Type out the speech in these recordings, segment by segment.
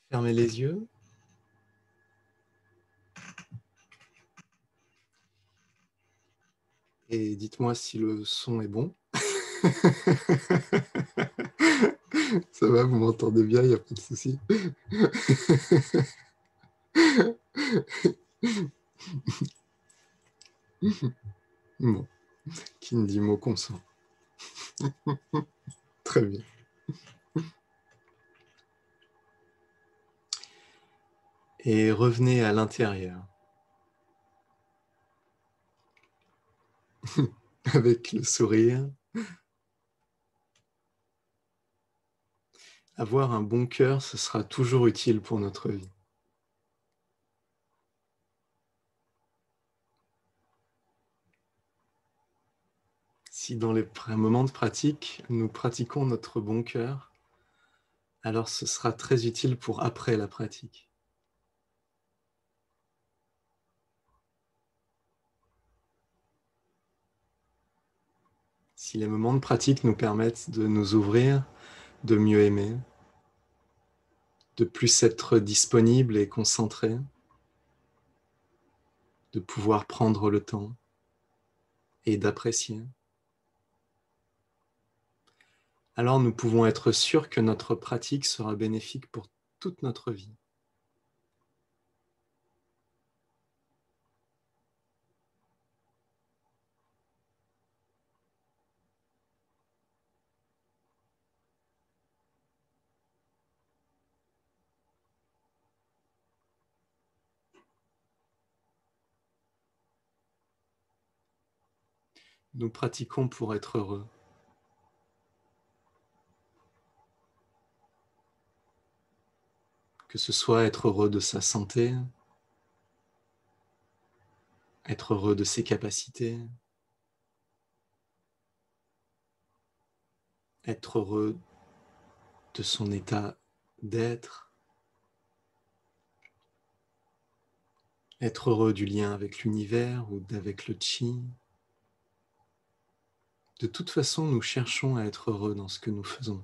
Fermez les yeux. Et dites-moi si le son est bon. Ça va, vous m'entendez bien, il n'y a pas de souci. Bon, qui ne dit mot consent. Très bien. Et revenez à l'intérieur. Avec le sourire. Avoir un bon cœur, ce sera toujours utile pour notre vie. Si dans les moments de pratique, nous pratiquons notre bon cœur, alors ce sera très utile pour après la pratique. Si les moments de pratique nous permettent de nous ouvrir, de mieux aimer, de plus être disponible et concentré, de pouvoir prendre le temps et d'apprécier, alors nous pouvons être sûrs que notre pratique sera bénéfique pour toute notre vie. Nous pratiquons pour être heureux. Que ce soit être heureux de sa santé, être heureux de ses capacités, être heureux de son état d'être, être heureux du lien avec l'univers ou avec le chi. De toute façon, nous cherchons à être heureux dans ce que nous faisons.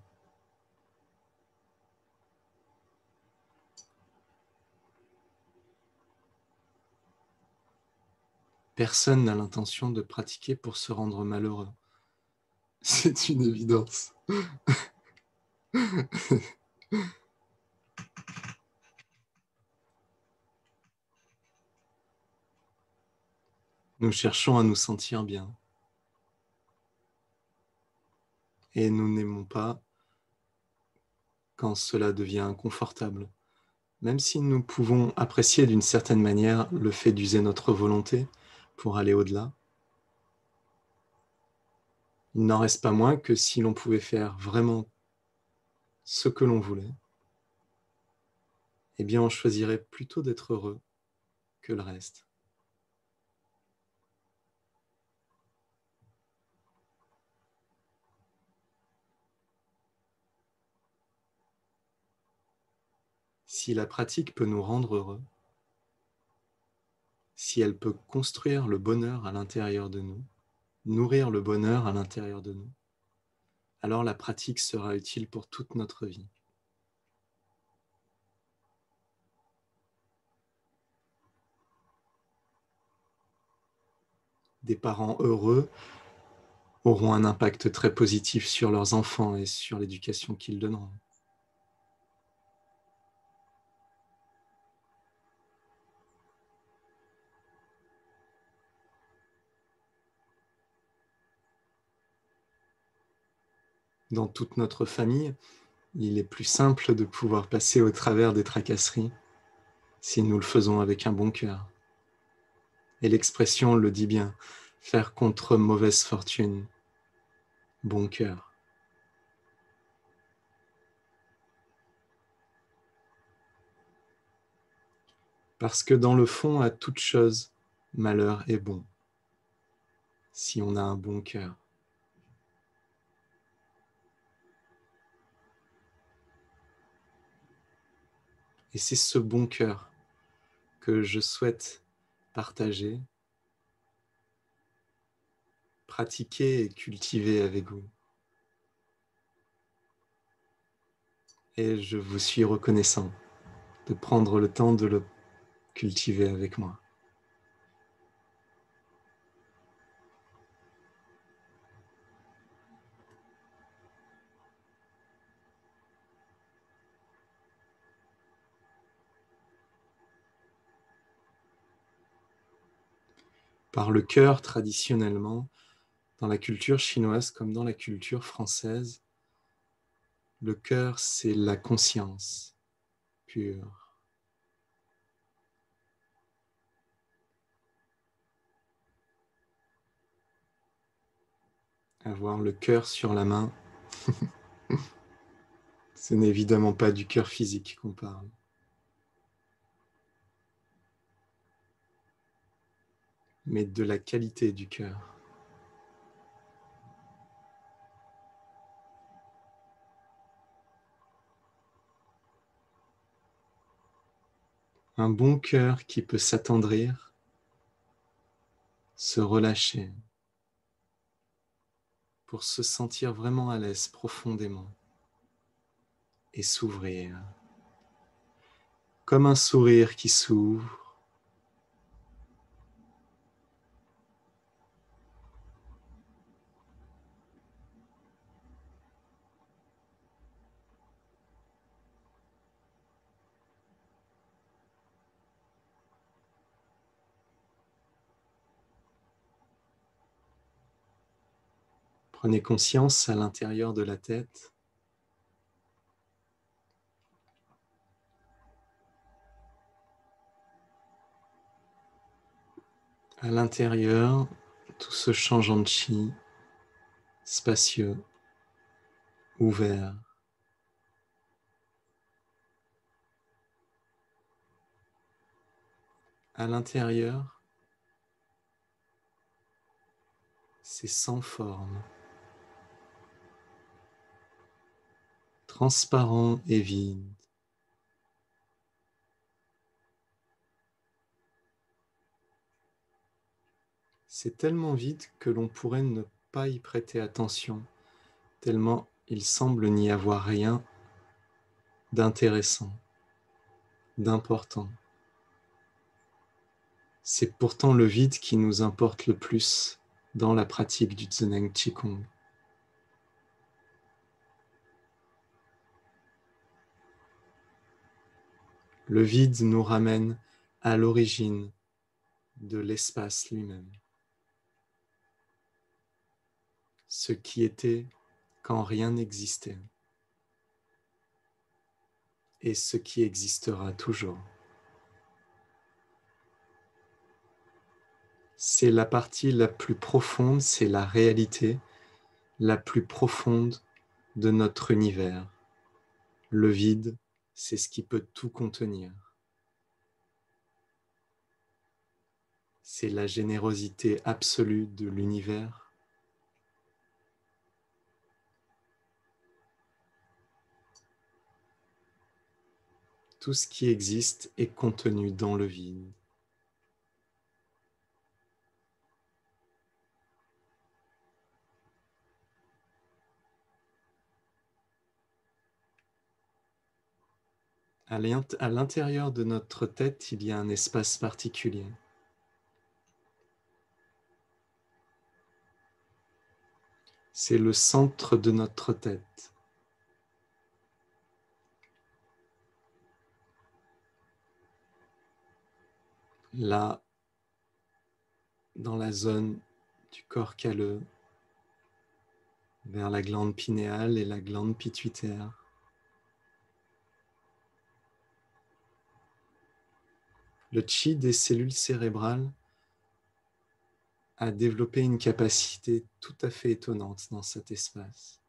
Personne n'a l'intention de pratiquer pour se rendre malheureux. C'est une évidence. Nous cherchons à nous sentir bien. Et nous n'aimons pas quand cela devient inconfortable. Même si nous pouvons apprécier d'une certaine manière le fait d'user notre volonté pour aller au-delà, il n'en reste pas moins que si l'on pouvait faire vraiment ce que l'on voulait, eh bien on choisirait plutôt d'être heureux que le reste. Si la pratique peut nous rendre heureux, si elle peut construire le bonheur à l'intérieur de nous, nourrir le bonheur à l'intérieur de nous, alors la pratique sera utile pour toute notre vie. Des parents heureux auront un impact très positif sur leurs enfants et sur l'éducation qu'ils donneront. Dans toute notre famille, il est plus simple de pouvoir passer au travers des tracasseries si nous le faisons avec un bon cœur. Et l'expression le dit bien, faire contre mauvaise fortune, bon cœur. Parce que dans le fond, à toute chose, malheur est bon, si on a un bon cœur. Et c'est ce bon cœur que je souhaite partager, pratiquer et cultiver avec vous. Et je vous suis reconnaissant de prendre le temps de le cultiver avec moi. Par le cœur, traditionnellement, dans la culture chinoise comme dans la culture française, le cœur, c'est la conscience pure. Avoir le cœur sur la main, ce n'est évidemment pas du cœur physique qu'on parle. Mais de la qualité du cœur. Un bon cœur qui peut s'attendrir, se relâcher, pour se sentir vraiment à l'aise profondément et s'ouvrir. Comme un sourire qui s'ouvre, prenez conscience à l'intérieur de la tête. À l'intérieur, tout se change en chi, spacieux, ouvert. À l'intérieur, c'est sans forme, transparent et vide. C'est tellement vide que l'on pourrait ne pas y prêter attention, tellement il semble n'y avoir rien d'intéressant, d'important. C'est pourtant le vide qui nous importe le plus dans la pratique du Zheneng Qigong. Le vide nous ramène à l'origine de l'espace lui-même. Ce qui était quand rien n'existait et ce qui existera toujours. C'est la partie la plus profonde, c'est la réalité la plus profonde de notre univers. Le vide, c'est ce qui peut tout contenir. C'est la générosité absolue de l'univers. Tout ce qui existe est contenu dans le vide. À l'intérieur de notre tête, il y a un espace particulier. C'est le centre de notre tête. Là, dans la zone du corps calleux, vers la glande pinéale et la glande pituitaire. Le chi des cellules cérébrales a développé une capacité tout à fait étonnante dans cet espace.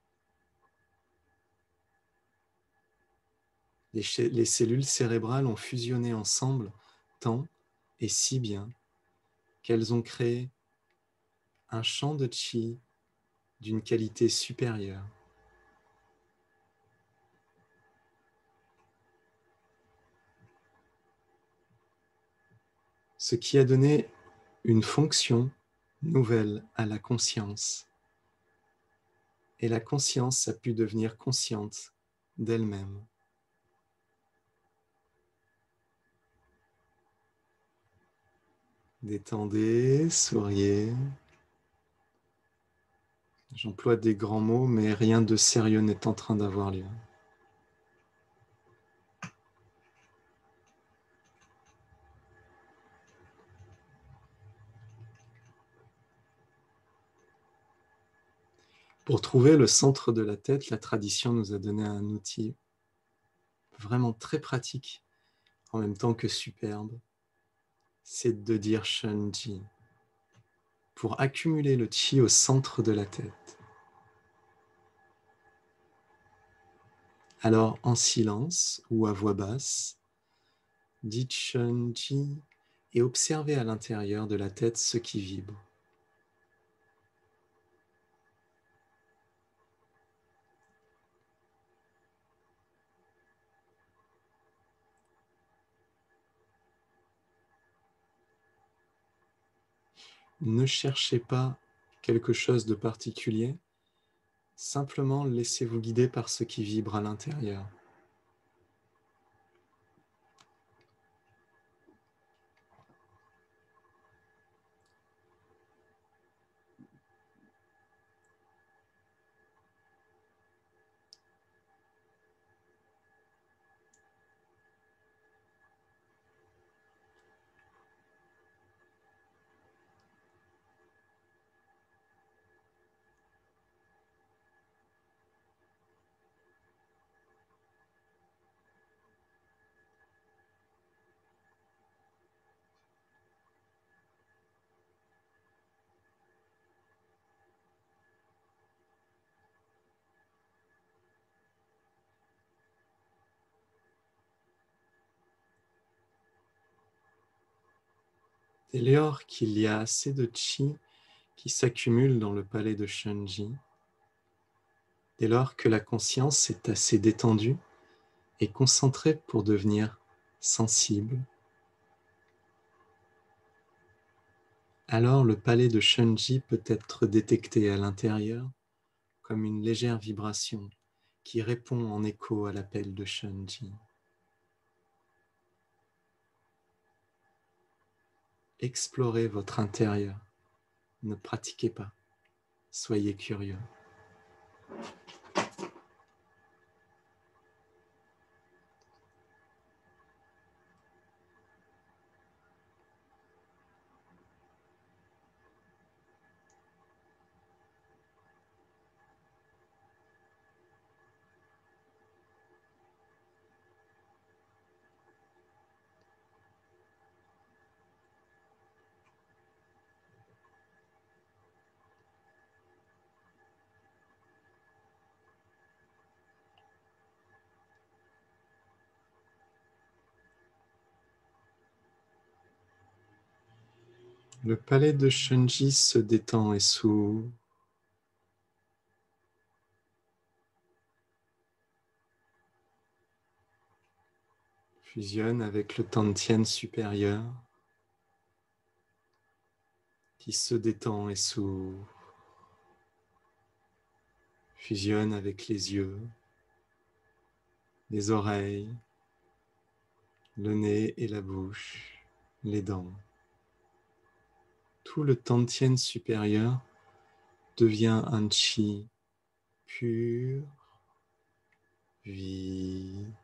Les cellules cérébrales ont fusionné ensemble tant et si bien qu'elles ont créé un champ de chi d'une qualité supérieure. Ce qui a donné une fonction nouvelle à la conscience. Et la conscience a pu devenir consciente d'elle-même. Détendez, souriez. J'emploie des grands mots, mais rien de sérieux n'est en train d'avoir lieu. Pour trouver le centre de la tête, la tradition nous a donné un outil vraiment très pratique, en même temps que superbe. C'est de dire Shenji, pour accumuler le chi au centre de la tête. Alors, en silence ou à voix basse, dites Shenji et observez à l'intérieur de la tête ce qui vibre. Ne cherchez pas quelque chose de particulier, simplement laissez-vous guider par ce qui vibre à l'intérieur. Dès lors qu'il y a assez de chi qui s'accumule dans le palais de Shenji, dès lors que la conscience est assez détendue et concentrée pour devenir sensible, alors le palais de Shenji peut être détecté à l'intérieur comme une légère vibration qui répond en écho à l'appel de Shenji. Explorez votre intérieur, ne pratiquez pas, soyez curieux. Le palais de Shenji se détend et s'ouvre. Fusionne avec le Tantien supérieur qui se détend et s'ouvre. Fusionne avec les yeux, les oreilles, le nez et la bouche, les dents. Tout le Tantien supérieur devient un chi pur, vide,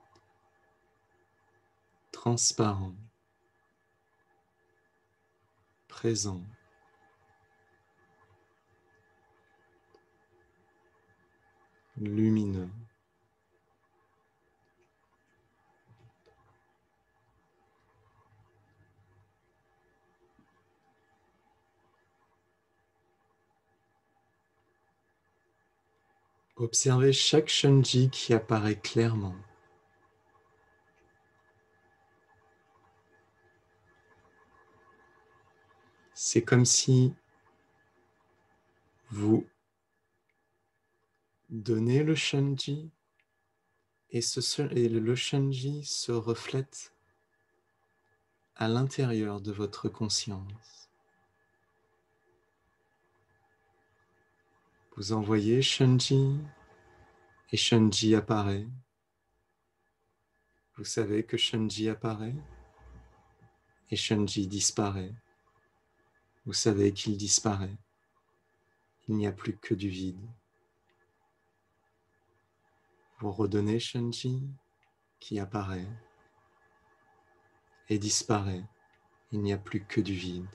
transparent, présent. Lumineux. Observez chaque Shenji qui apparaît clairement. C'est comme si vous donnez le Shenji et le Shenji se reflète à l'intérieur de votre conscience. Vous envoyez Shenji et Shenji apparaît. Vous savez que Shenji apparaît et Shenji disparaît. vous savez qu'il disparaît. Il n'y a plus que du vide. Vous redonnez Shenji qui apparaît et disparaît. Il n'y a plus que du vide.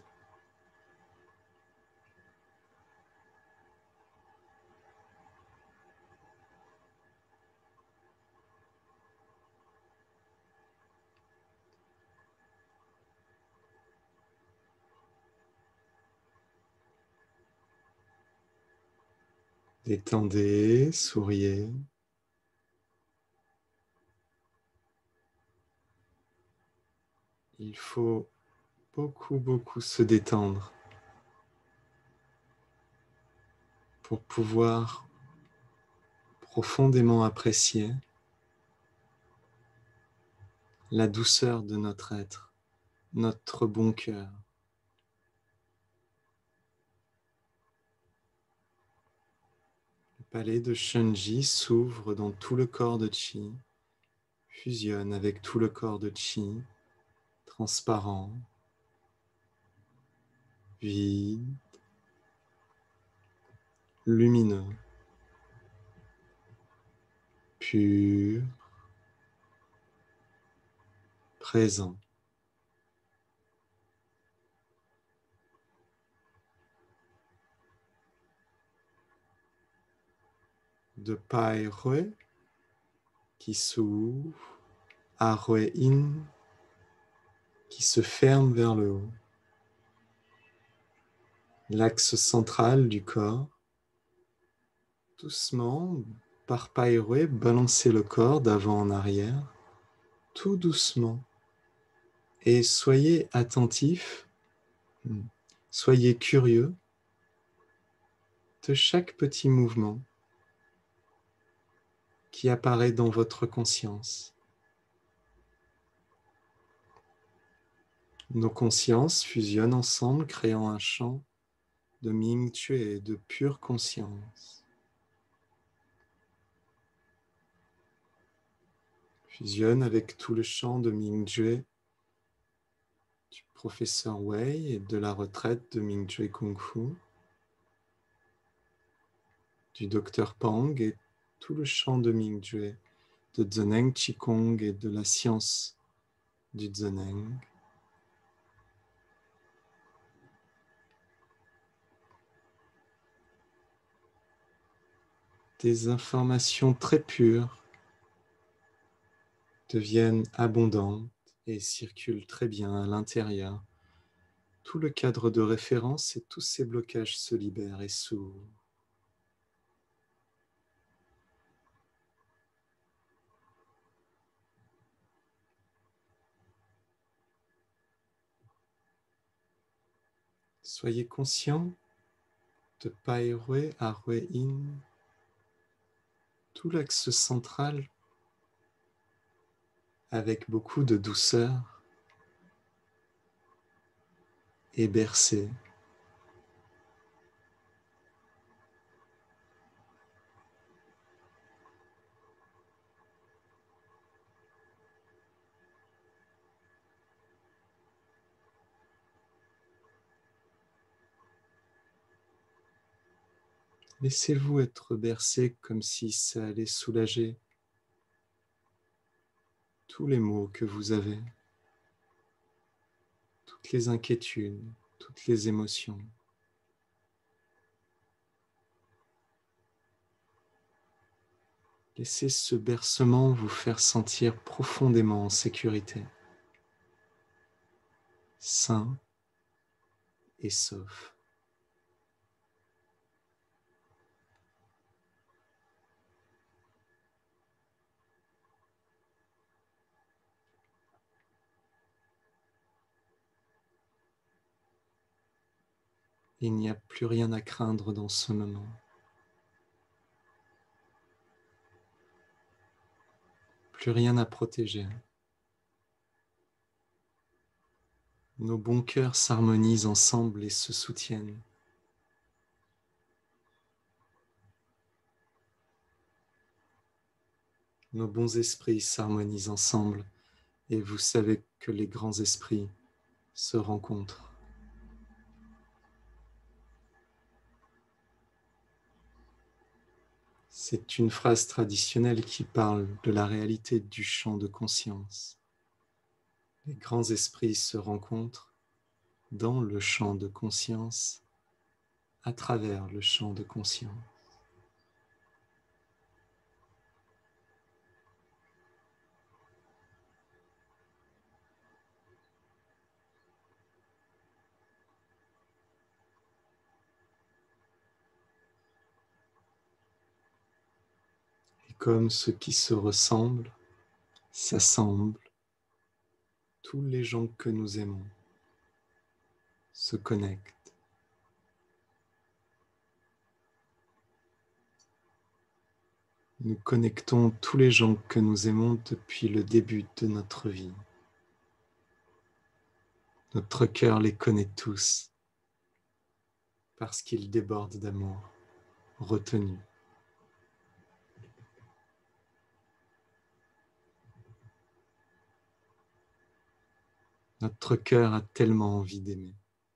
Détendez, souriez. Il faut beaucoup se détendre pour pouvoir profondément apprécier la douceur de notre être, notre bon cœur. Le palais de Shenji s'ouvre dans tout le corps de Qi, fusionne avec tout le corps de Qi, transparent, vide, lumineux, pur, présent. De Pai Rui qui s'ouvre à Rui In qui se ferme vers le haut. L'axe central du corps, doucement, par Pai Rui, balancez le corps d'avant en arrière, tout doucement. Et soyez attentifs, soyez curieux de chaque petit mouvement qui apparaît dans votre conscience. Nos consciences fusionnent ensemble, créant un champ de Ming Tue, de pure conscience. Fusionne avec tout le champ de Ming Tue du professeur Wei et de la retraite de Ming Tue Kung Fu, du docteur Pang et tout le champ de Ming Tue, de Zheneng Qigong et de la science du Zheneng. Des informations très pures deviennent abondantes et circulent très bien à l'intérieur. Tout le cadre de référence et tous ces blocages se libèrent et s'ouvrent. Soyez conscients de Pai Rui à Rui In, tout l'axe central avec beaucoup de douceur et bercé. Laissez-vous être bercé comme si ça allait soulager tous les maux que vous avez, toutes les inquiétudes, toutes les émotions. Laissez ce bercement vous faire sentir profondément en sécurité, sain et sauf. Il n'y a plus rien à craindre dans ce moment. Plus rien à protéger. Nos bons cœurs s'harmonisent ensemble et se soutiennent. Nos bons esprits s'harmonisent ensemble et vous savez que les grands esprits se rencontrent. C'est une phrase traditionnelle qui parle de la réalité du champ de conscience. Les grands esprits se rencontrent dans le champ de conscience, à travers le champ de conscience. Et comme ce qui se ressemble s'assemble, tous les gens que nous aimons se connectent. Nous connectons tous les gens que nous aimons depuis le début de notre vie. Notre cœur les connaît tous parce qu'ils débordent d'amour retenu. Notre cœur a tellement envie d'aimer.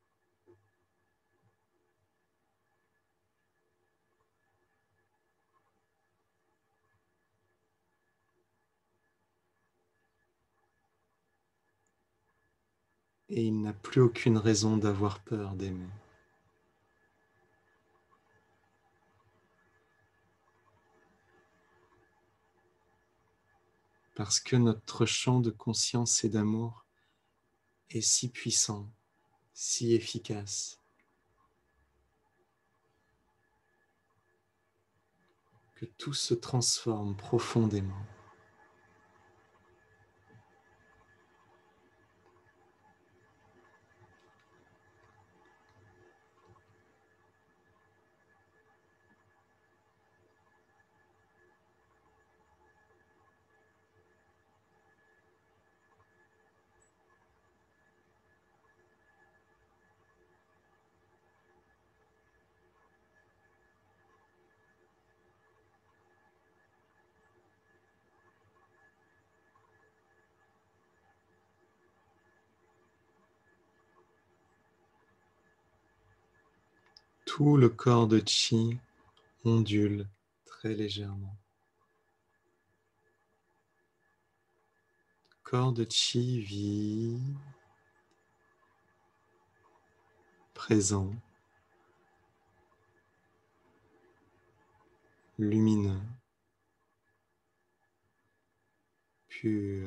Et il n'a plus aucune raison d'avoir peur d'aimer. Parce que notre champ de conscience et d'amour est si puissant, si efficace, que tout se transforme profondément. Tout le corps de Chi ondule très légèrement. Corps de Chi vit, présent, lumineux, pur.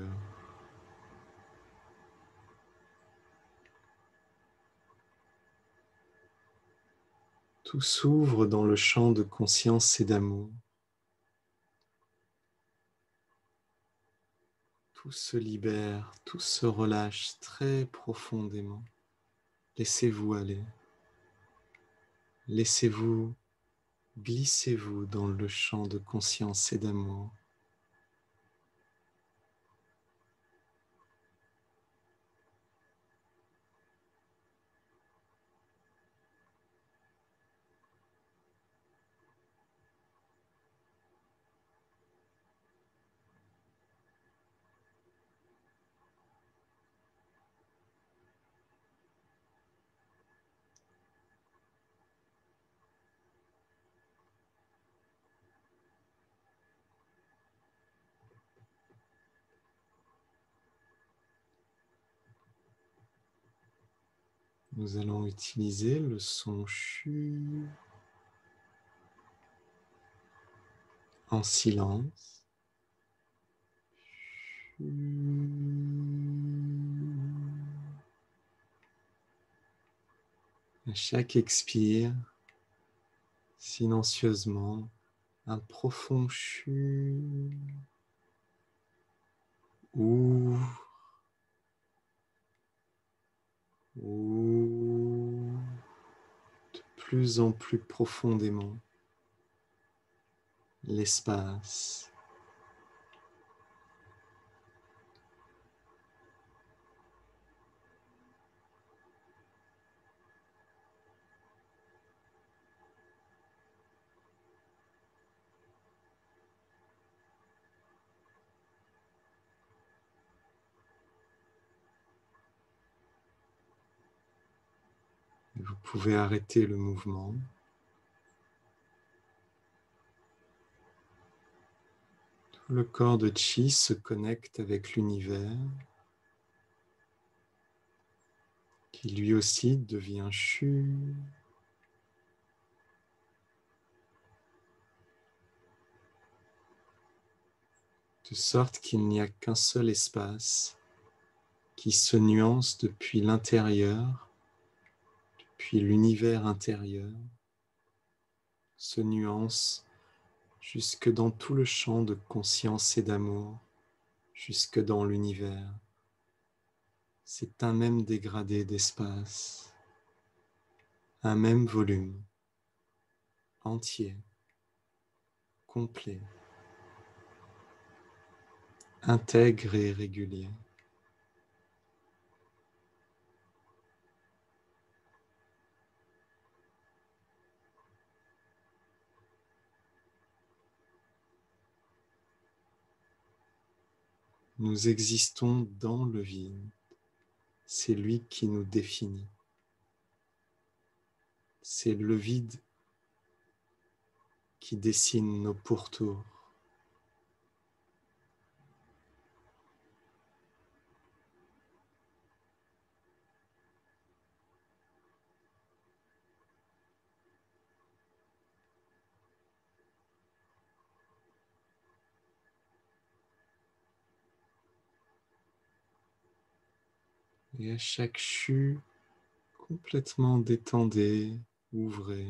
Tout s'ouvre dans le champ de conscience et d'amour. Tout se libère, tout se relâche très profondément. Laissez-vous aller. Laissez-vous, glissez-vous dans le champ de conscience et d'amour. Nous allons utiliser le son CHU en silence. À chaque expire, silencieusement, un profond CHU ouvre, ouvre de plus en plus profondément l'espace. Vous pouvez arrêter le mouvement. Le corps de Chi se connecte avec l'univers, qui lui aussi devient Shu. De sorte qu'il n'y a qu'un seul espace qui se nuance depuis l'intérieur, puis l'univers intérieur, se nuance jusque dans tout le champ de conscience et d'amour, jusque dans l'univers. C'est un même dégradé d'espace, un même volume, entier, complet, intègre et régulier. Nous existons dans le vide. C'est lui qui nous définit. C'est le vide qui dessine nos pourtours. Et à chaque chute, complètement détendez, ouvrez.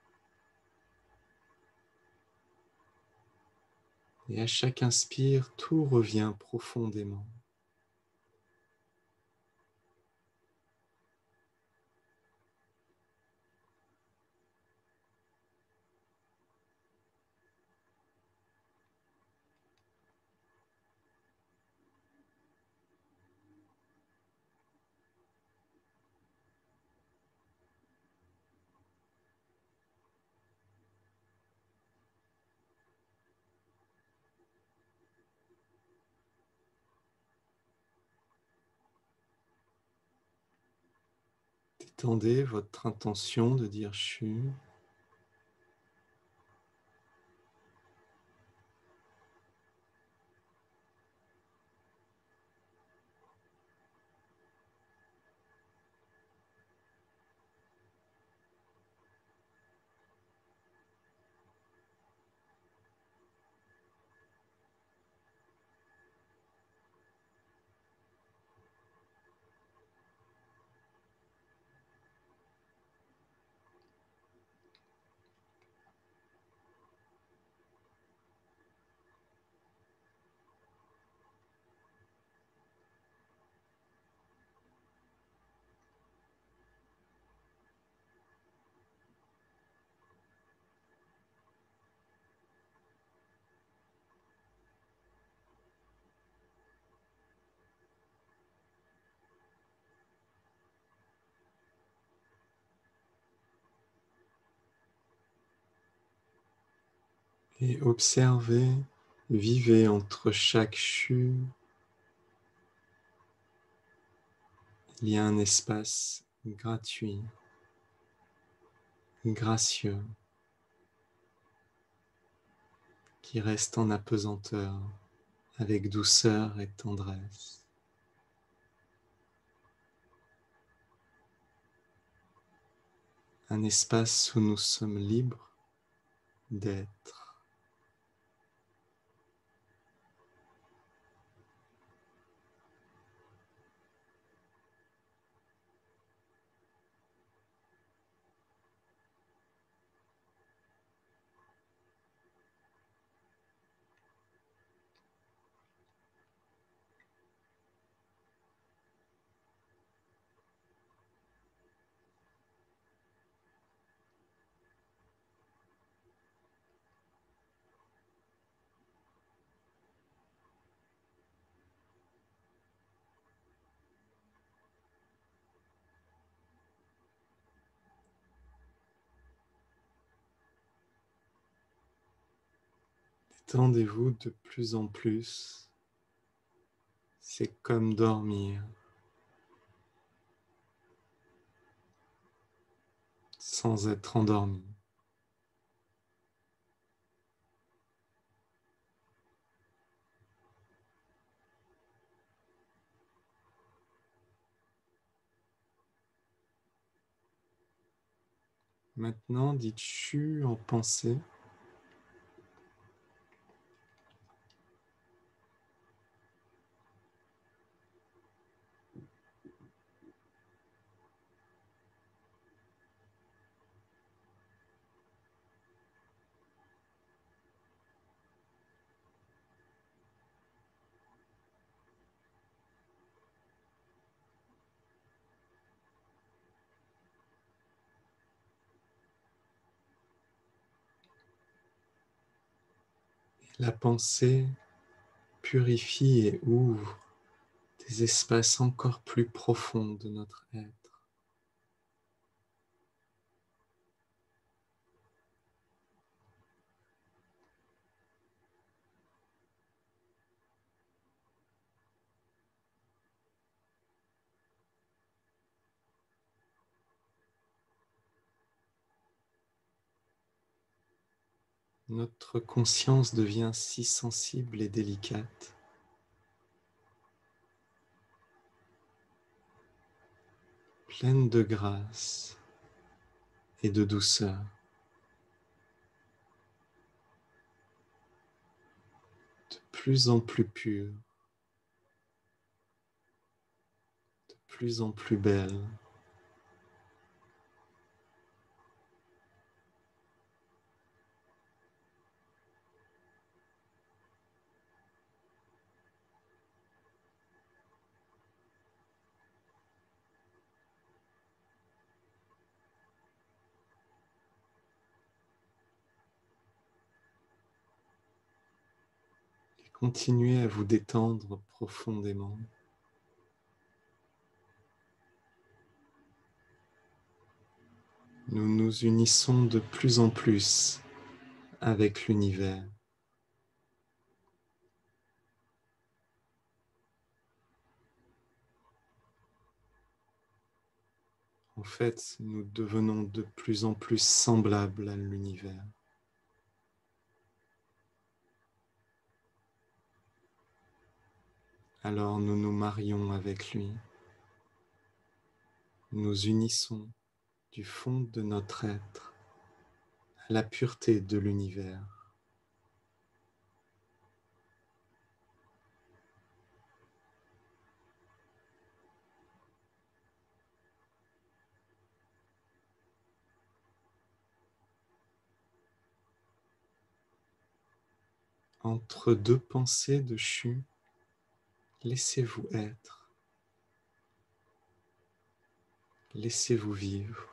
Et à chaque inspire, tout revient profondément. Détendez votre intention de dire Shu. Et observez, vivez entre chaque Shu. Il y a un espace gratuit, gracieux, qui reste en apesanteur avec douceur et tendresse. Un espace où nous sommes libres d'être. Détendez-vous de plus en plus. C'est comme dormir, sans être endormi. Maintenant, dites chu en pensée. La pensée purifie et ouvre des espaces encore plus profonds de notre être. Notre conscience devient si sensible et délicate. Pleine de grâce et de douceur. De plus en plus pure. De plus en plus belle. Continuez à vous détendre profondément. Nous nous unissons de plus en plus avec l'univers. En fait, nous devenons de plus en plus semblables à l'univers. Alors nous nous marions avec lui. Nous unissons du fond de notre être à la pureté de l'univers. Entre deux pensées de Shu, laissez-vous être. Laissez-vous vivre.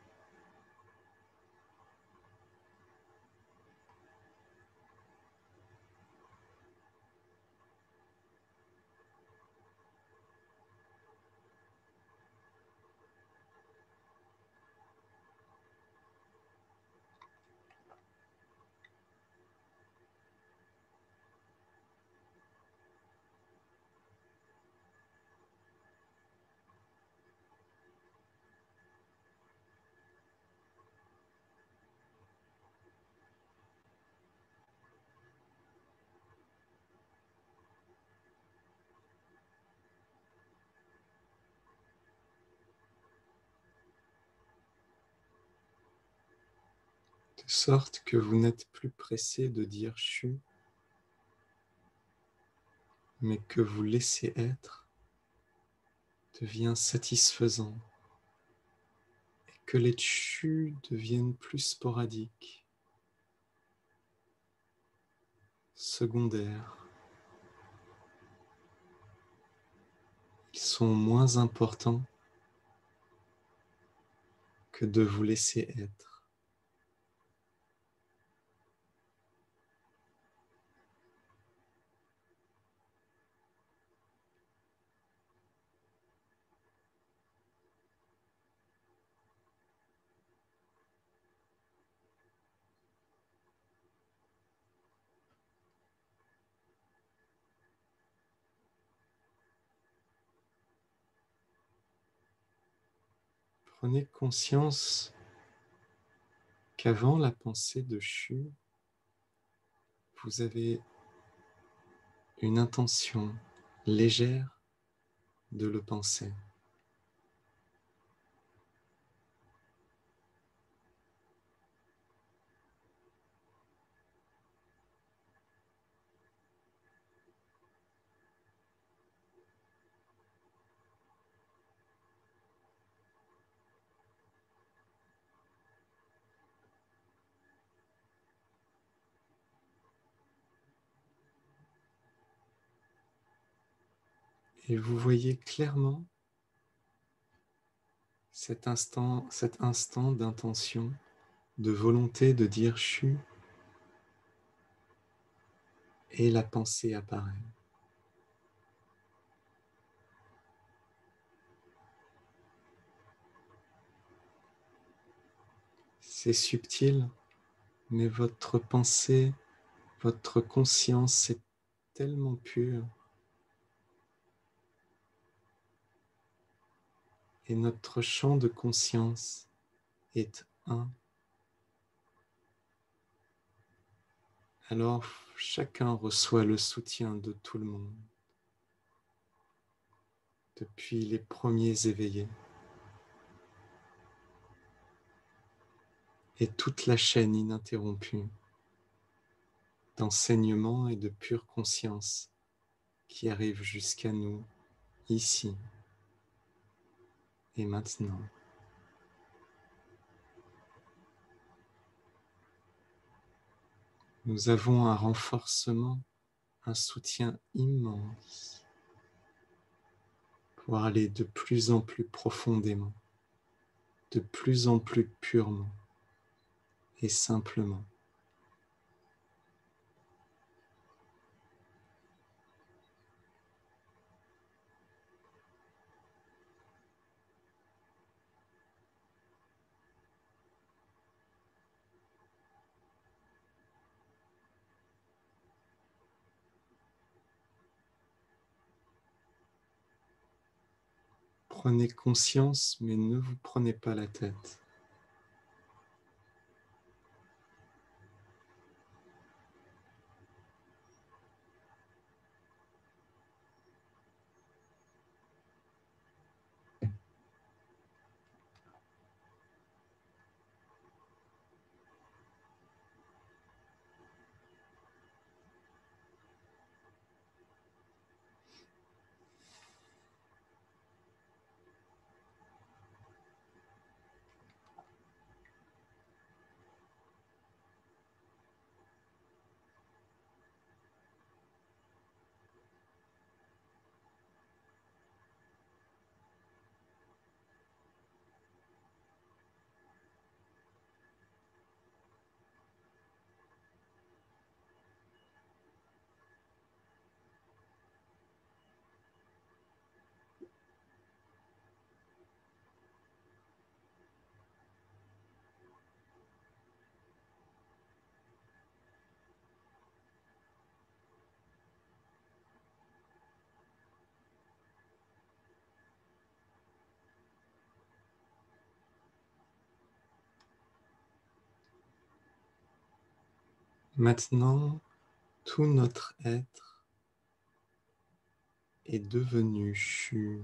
De sorte que vous n'êtes plus pressé de dire Shu, mais que vous laissez être devient satisfaisant et que les Shu deviennent plus sporadiques, secondaires. Ils sont moins importants que de vous laisser être. Prenez conscience qu'avant la pensée de Shu, vous avez une intention légère de le penser. Et vous voyez clairement cet instant d'intention, de volonté de dire Shu, et la pensée apparaît. C'est subtil, mais votre pensée, votre conscience est tellement pure. Et notre champ de conscience est un. Alors chacun reçoit le soutien de tout le monde, depuis les premiers éveillés. Et toute la chaîne ininterrompue d'enseignement et de pure conscience qui arrive jusqu'à nous ici et maintenant. Nous avons un renforcement, un soutien immense pour aller de plus en plus profondément, de plus en plus purement et simplement. Prenez conscience, mais ne vous prenez pas la tête. Maintenant, tout notre être est devenu Shu.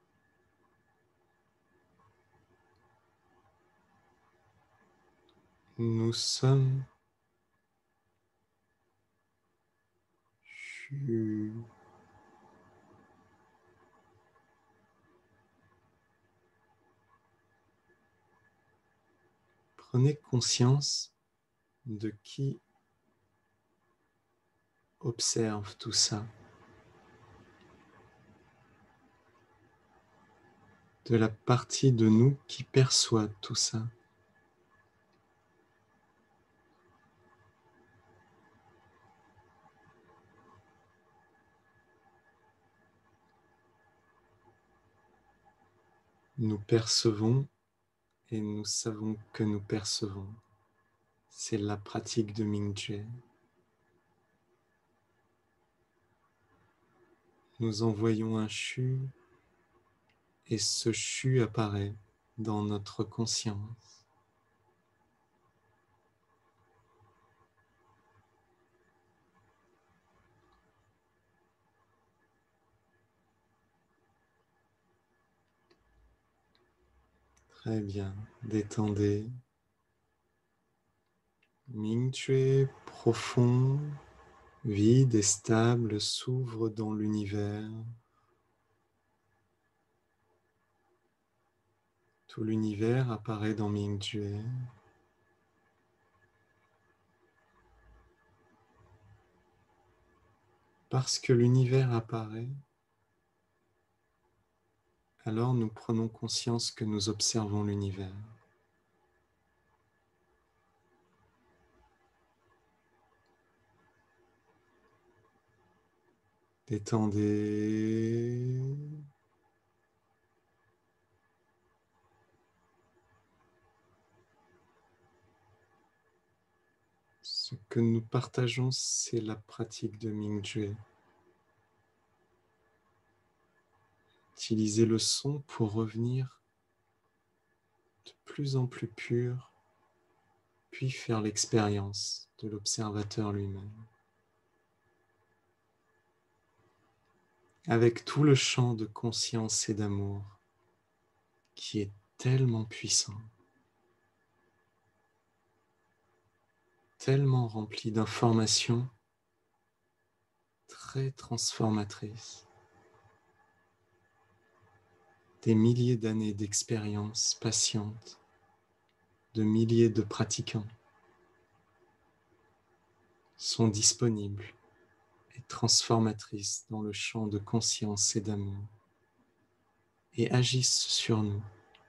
Nous sommes Shu. Prenez conscience de qui observe tout ça, de la partie de nous qui perçoit tout ça. Nous percevons et nous savons que nous percevons. C'est la pratique de Ming-Jie. Nous envoyons un Shu et ce Shu apparaît dans notre conscience. Très bien, détendez. Ming-Jie profond, vide et stable s'ouvre dans l'univers. Tout l'univers apparaît dans Ming-Jie. Parce que l'univers apparaît, Alors nous prenons conscience que nous observons l'univers. Détendez. Ce que nous partageons, c'est la pratique de Mingjue. Utiliser le son pour revenir de plus en plus pur, puis faire l'expérience de l'observateur lui-même. Avec tout le champ de conscience et d'amour qui est tellement puissant, tellement rempli d'informations très transformatrices. Des milliers d'années d'expérience patiente, de milliers de pratiquants sont disponibles et transformatrices dans le champ de conscience et d'amour et agissent sur nous.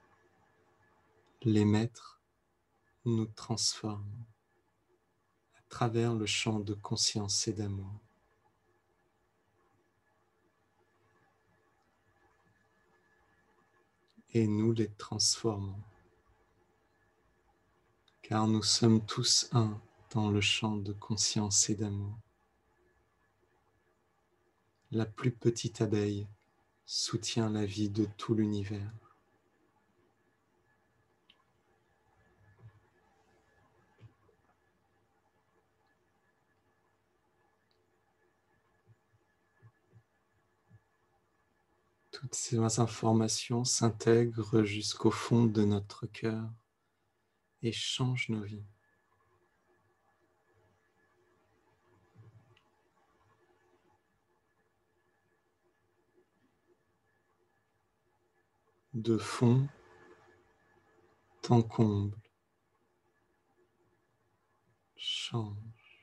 Les maîtres nous transforment à travers le champ de conscience et d'amour. Et nous les transformons, car nous sommes tous un dans le champ de conscience et d'amour. La plus petite abeille soutient la vie de tout l'univers. Toutes ces informations s'intègrent jusqu'au fond de notre cœur et changent nos vies. De fond en comble, change.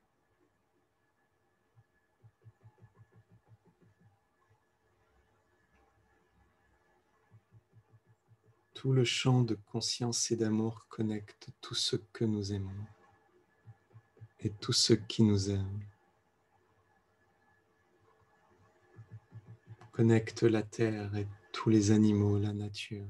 Tout le champ de conscience et d'amour connecte tout ce que nous aimons et tous ceux qui nous aiment. Connecte la terre et tous les animaux, la nature,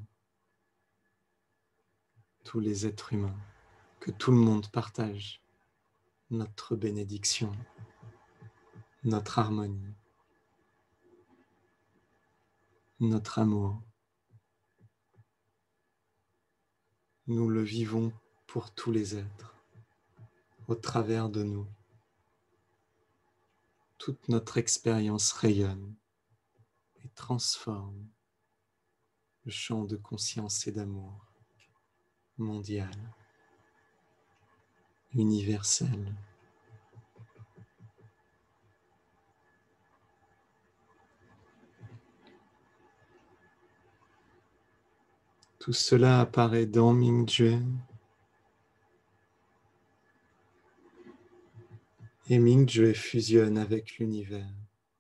tous les êtres humains, que tout le monde partage notre bénédiction, notre harmonie, notre amour. Nous le vivons pour tous les êtres, au travers de nous. Toute notre expérience rayonne et transforme le champ de conscience et d'amour mondial, universel. Tout cela apparaît dans Mingjue et Mingjue fusionne avec l'univers,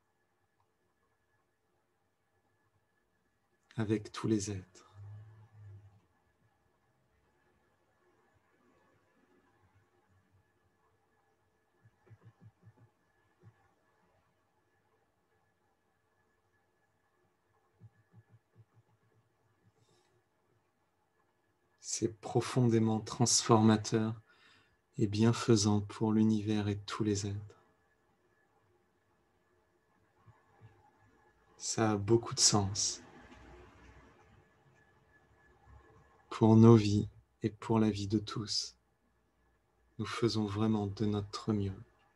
avec tous les êtres. C'est profondément transformateur et bienfaisant pour l'univers et tous les êtres. Ça a beaucoup de sens pour nos vies et pour la vie de tous. Nous faisons vraiment de notre mieux.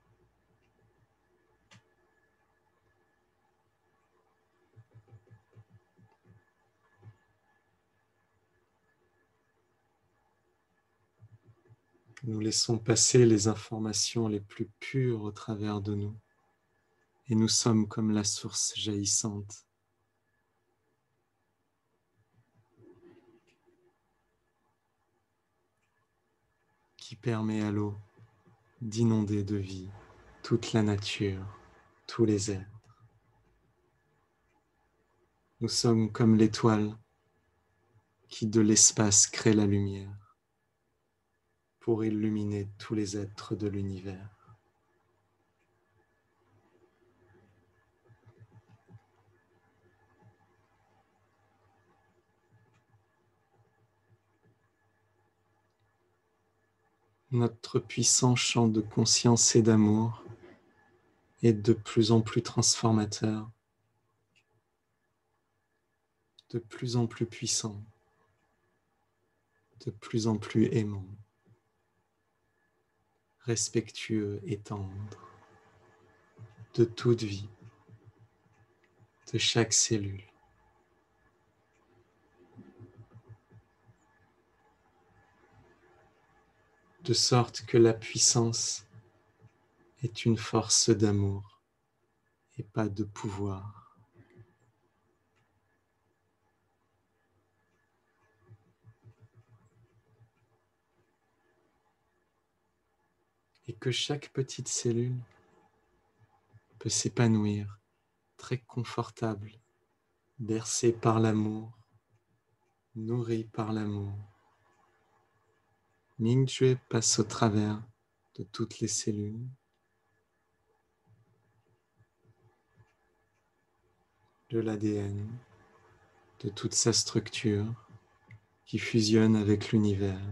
Nous laissons passer les informations les plus pures au travers de nous. Et nous sommes comme la source jaillissante. Qui permet à l'eau d'inonder de vie toute la nature, tous les êtres. Nous sommes comme l'étoile qui de l'espace crée la lumière pour illuminer tous les êtres de l'univers. Notre puissant champ de conscience et d'amour est de plus en plus transformateur, de plus en plus puissant, de plus en plus aimant, respectueux et tendre de toute vie, de chaque cellule. De sorte que la puissance est une force d'amour et pas de pouvoir. Et que chaque petite cellule peut s'épanouir très confortable, bercée par l'amour, nourrie par l'amour. Ming-Jue passe au travers de toutes les cellules, de l'ADN, de toute sa structure qui fusionne avec l'univers.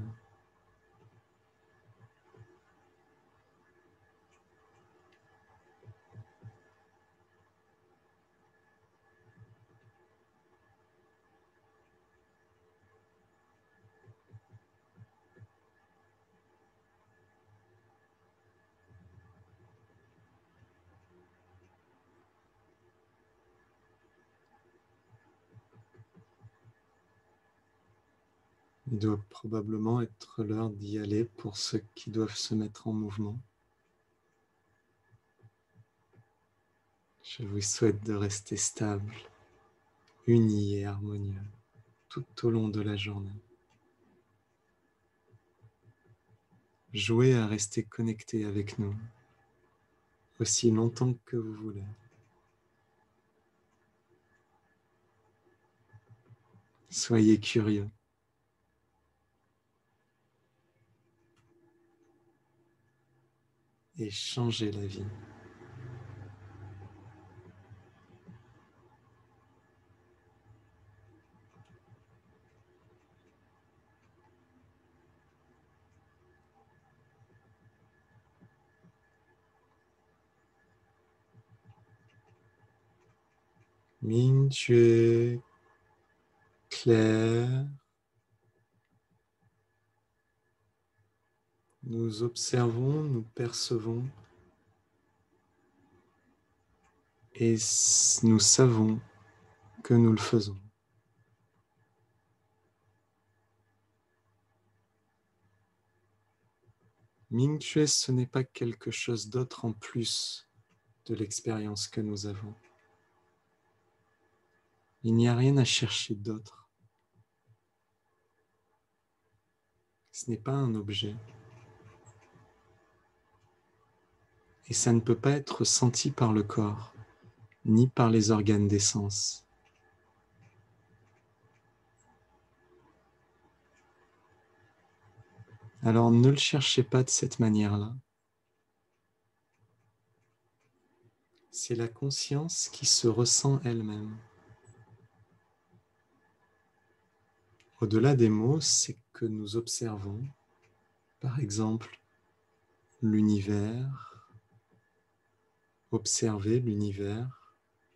Il doit probablement être l'heure d'y aller pour ceux qui doivent se mettre en mouvement. Je vous souhaite de rester stable, unis et harmonieux tout au long de la journée. Jouez à rester connecté avec nous aussi longtemps que vous voulez. Soyez curieux. Et changez la vie. Ming-Jue, Claire, nous observons, nous percevons et nous savons que nous le faisons. Ming-Jue, ce n'est pas quelque chose d'autre en plus de l'expérience que nous avons. Il n'y a rien à chercher d'autre. Ce n'est pas un objet. Et ça ne peut pas être senti par le corps, ni par les organes des sens. Alors ne le cherchez pas de cette manière-là. C'est la conscience qui se ressent elle-même. Au-delà des mots, c'est que nous observons, par exemple, l'univers, observer l'univers,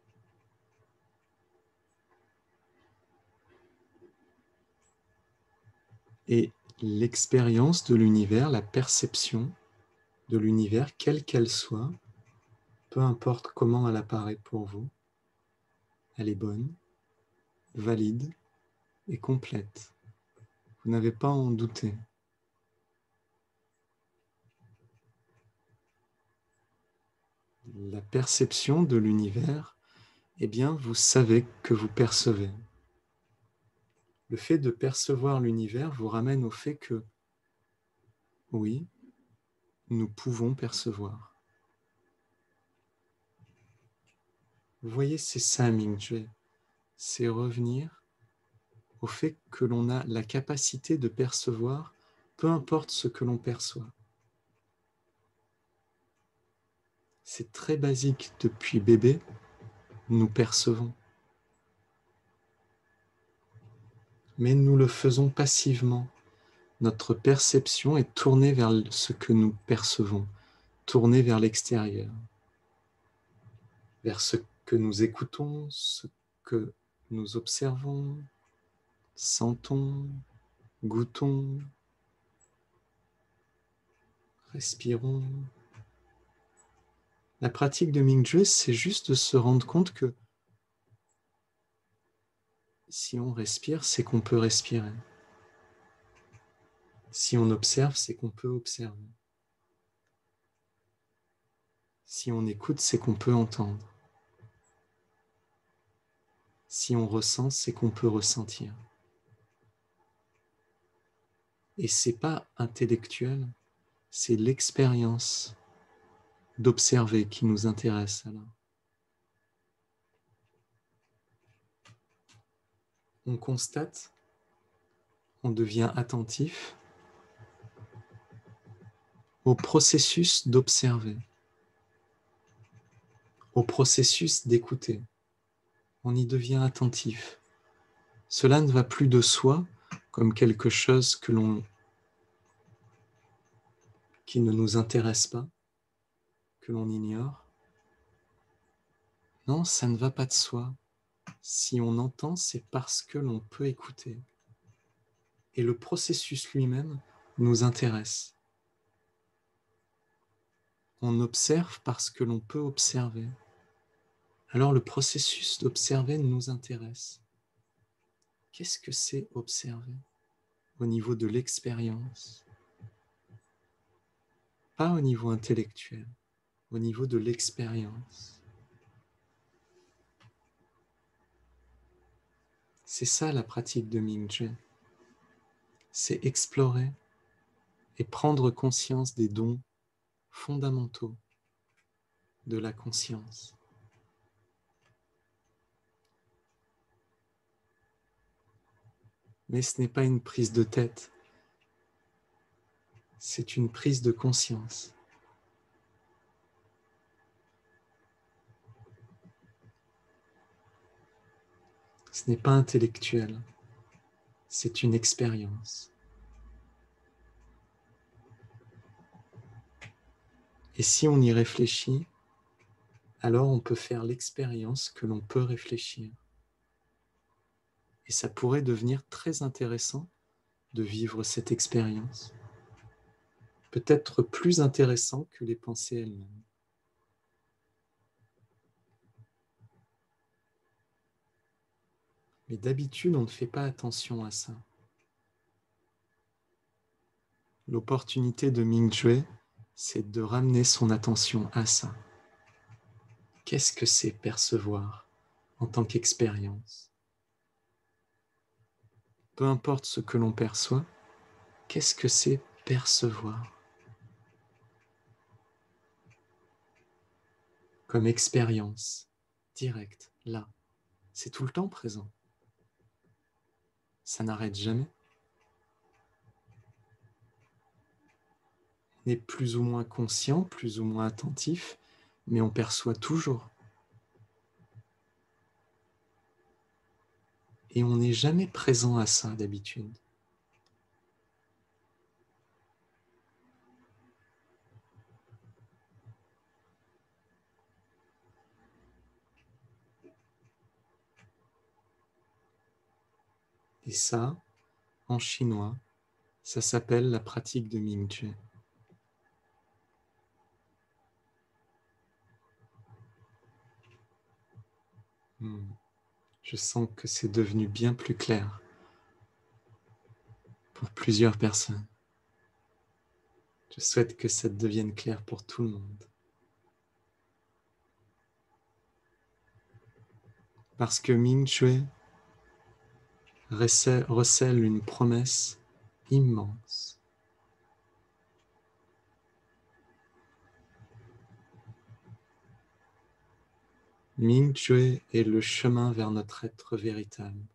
et l'expérience de l'univers, la perception de l'univers, quelle qu'elle soit, peu importe comment elle apparaît pour vous, elle est bonne, valide et complète. Vous n'avez pas à en douter. La perception de l'univers, eh bien, vous savez que vous percevez. Le fait de percevoir l'univers vous ramène au fait que, oui, nous pouvons percevoir. Vous voyez, c'est ça, Ming-Jue. c'est revenir au fait que l'on a la capacité de percevoir, peu importe ce que l'on perçoit. C'est très basique, depuis bébé, nous percevons. Mais nous le faisons passivement. Notre perception est tournée vers ce que nous percevons, tournée vers l'extérieur, vers ce que nous écoutons, ce que nous observons, sentons, goûtons, respirons. La pratique de Ming-Zhuo, c'est juste de se rendre compte que si on respire, c'est qu'on peut respirer. Si on observe, c'est qu'on peut observer. Si on écoute, c'est qu'on peut entendre. Si on ressent, c'est qu'on peut ressentir. Et c'est pas intellectuel, c'est l'expérience d'observer qui nous intéresse alors. On constate, on devient attentif au processus d'observer, au processus d'écouter. On y devient attentif. Cela ne va plus de soi comme quelque chose qui ne nous intéresse pas, que l'on ignore. Non, ça ne va pas de soi. Si on entend, c'est parce que l'on peut écouter. Et le processus lui-même nous intéresse. On observe parce que l'on peut observer. Alors le processus d'observer nous intéresse. Qu'est-ce que c'est observer au niveau de l'expérience? Pas au niveau intellectuel, au niveau de l'expérience. C'est ça la pratique de Ming-Zhuo. C'est explorer et prendre conscience des dons fondamentaux de la conscience. Mais ce n'est pas une prise de tête, c'est une prise de conscience. Ce n'est pas intellectuel, c'est une expérience. Et si on y réfléchit, alors on peut faire l'expérience que l'on peut réfléchir. Et ça pourrait devenir très intéressant de vivre cette expérience. Peut-être plus intéressant que les pensées elles-mêmes. Mais d'habitude, on ne fait pas attention à ça. L'opportunité de Ming-Zhuo, c'est de ramener son attention à ça. Qu'est-ce que c'est percevoir en tant qu'expérience? Peu importe ce que l'on perçoit, qu'est-ce que c'est percevoir? Comme expérience, directe, là. C'est tout le temps présent. Ça n'arrête jamais. On est plus ou moins conscient, plus ou moins attentif, mais on perçoit toujours. Et on n'est jamais présent à ça d'habitude. Et ça, en chinois, ça s'appelle la pratique de Ming-Zhuo. Je sens que c'est devenu bien plus clair pour plusieurs personnes. Je souhaite que ça devienne clair pour tout le monde. Parce que Ming-Zhuo recèle une promesse immense. Ming-Chue est le chemin vers notre être véritable.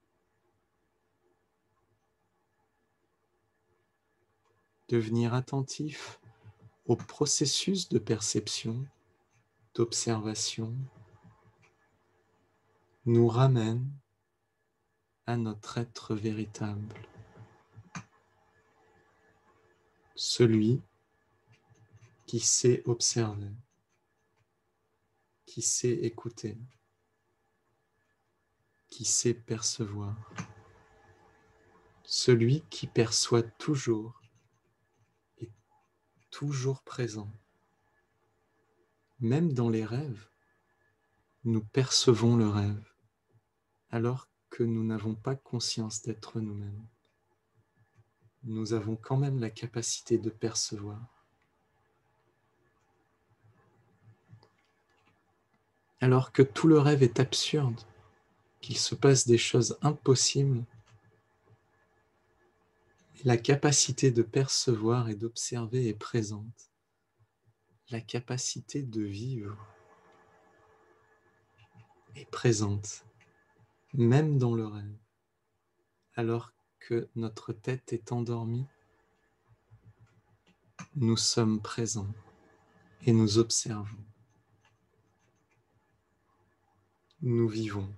Devenir attentif au processus de perception, d'observation, nous ramène à notre être véritable. Celui qui sait observer, qui sait écouter, qui sait percevoir. Celui qui perçoit toujours et toujours présent. Même dans les rêves, nous percevons le rêve, alors que nous n'avons pas conscience d'être nous-mêmes. Nous avons quand même la capacité de percevoir. Alors que tout le rêve est absurde, qu'il se passe des choses impossibles, la capacité de percevoir et d'observer est présente. La capacité de vivre est présente, même dans le rêve, alors que notre tête est endormie. Nous sommes présents et nous observons. Nous vivons.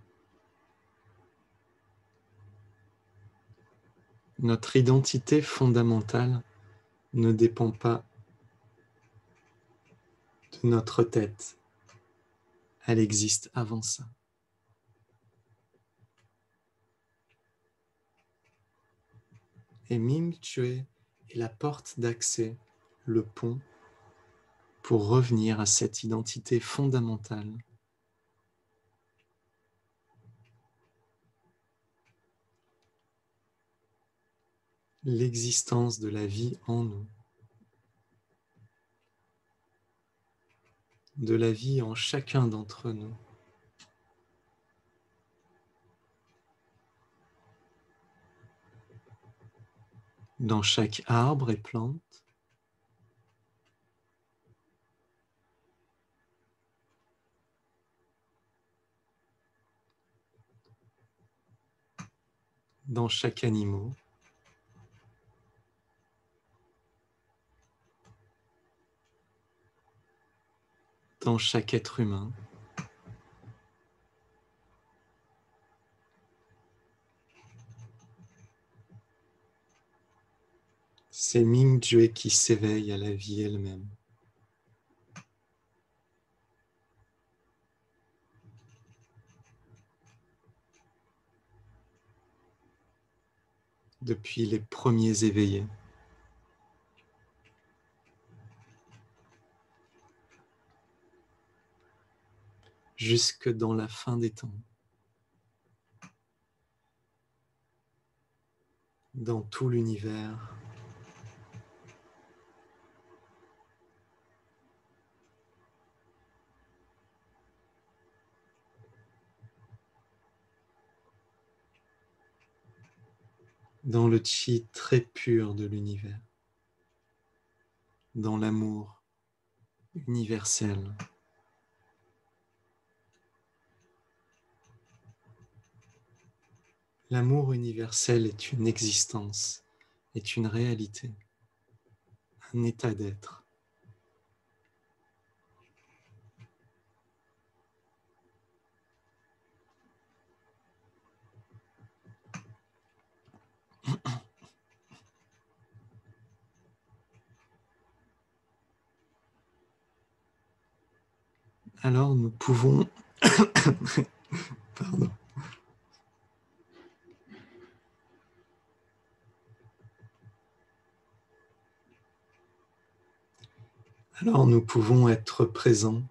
Notre identité fondamentale ne dépend pas de notre tête. Elle existe avant ça. Et Ming-Chue est la porte d'accès, le pont, pour revenir à cette identité fondamentale. L'existence de la vie en nous, de la vie en chacun d'entre nous. Dans chaque arbre et plante, dans chaque animal, dans chaque être humain. C'est Ming-Chue qui s'éveille à la vie elle-même. Depuis les premiers éveillés. Jusque dans la fin des temps. Dans tout l'univers. Dans le chi très pur de l'univers. Dans l'amour universel. L'amour universel est une existence, est une réalité, un état d'être. Alors nous pouvons... Pardon. Alors nous pouvons être présents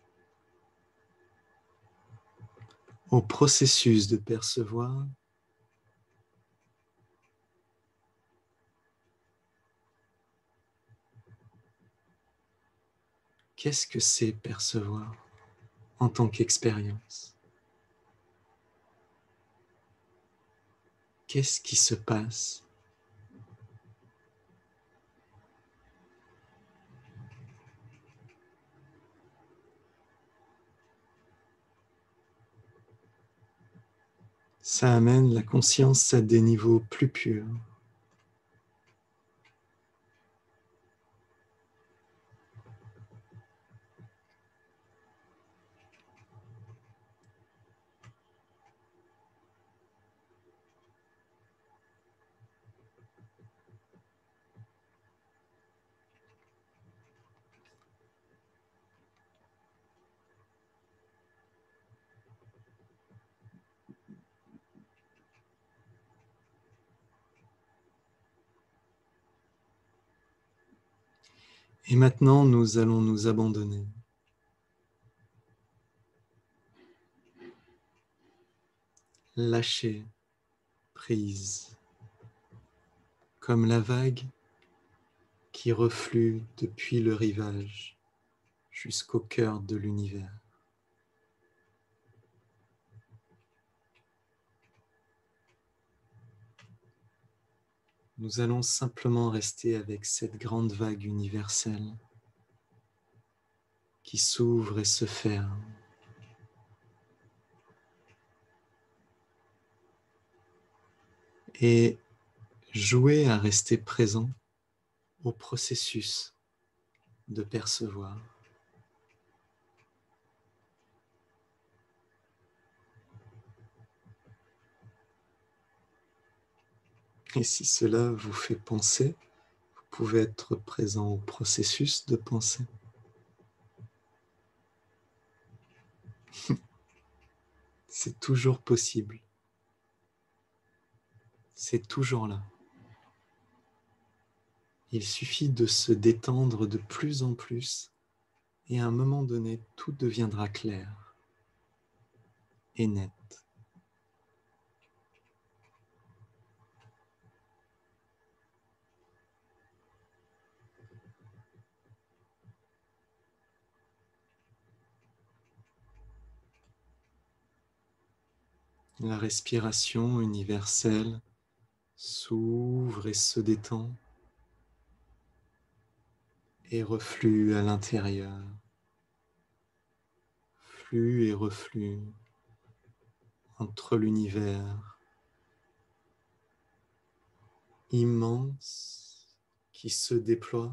au processus de percevoir qu'est-ce que c'est percevoir en tant qu'expérience. Qu'est-ce qui se passe ? Ça amène la conscience à des niveaux plus purs. Et maintenant, nous allons nous abandonner. Lâcher prise, comme la vague qui reflue depuis le rivage jusqu'au cœur de l'univers. Nous allons simplement rester avec cette grande vague universelle qui s'ouvre et se ferme. Et jouer à rester présent au processus de percevoir. Et si cela vous fait penser, vous pouvez être présent au processus de pensée. C'est toujours possible. C'est toujours là. Il suffit de se détendre de plus en plus et à un moment donné, tout deviendra clair et net. La respiration universelle s'ouvre et se détend et reflue à l'intérieur. Flux et reflux entre l'univers immense qui se déploie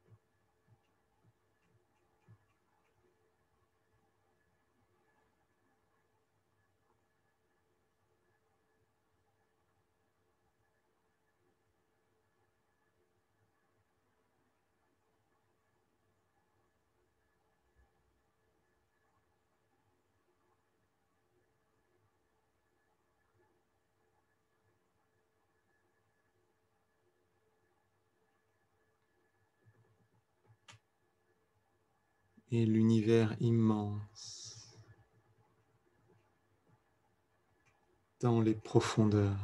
et l'univers immense dans les profondeurs.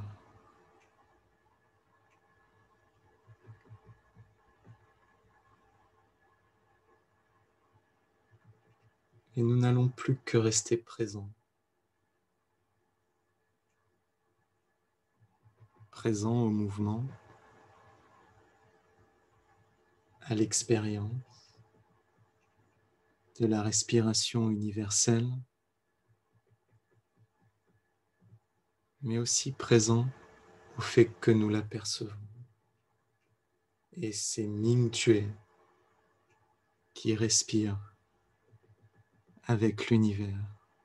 Et nous n'allons plus que rester présents. Présents au mouvement, à l'expérience de la respiration universelle, mais aussi présents au fait que nous l'apercevons. Et c'est Ming Tue qui respire avec l'univers.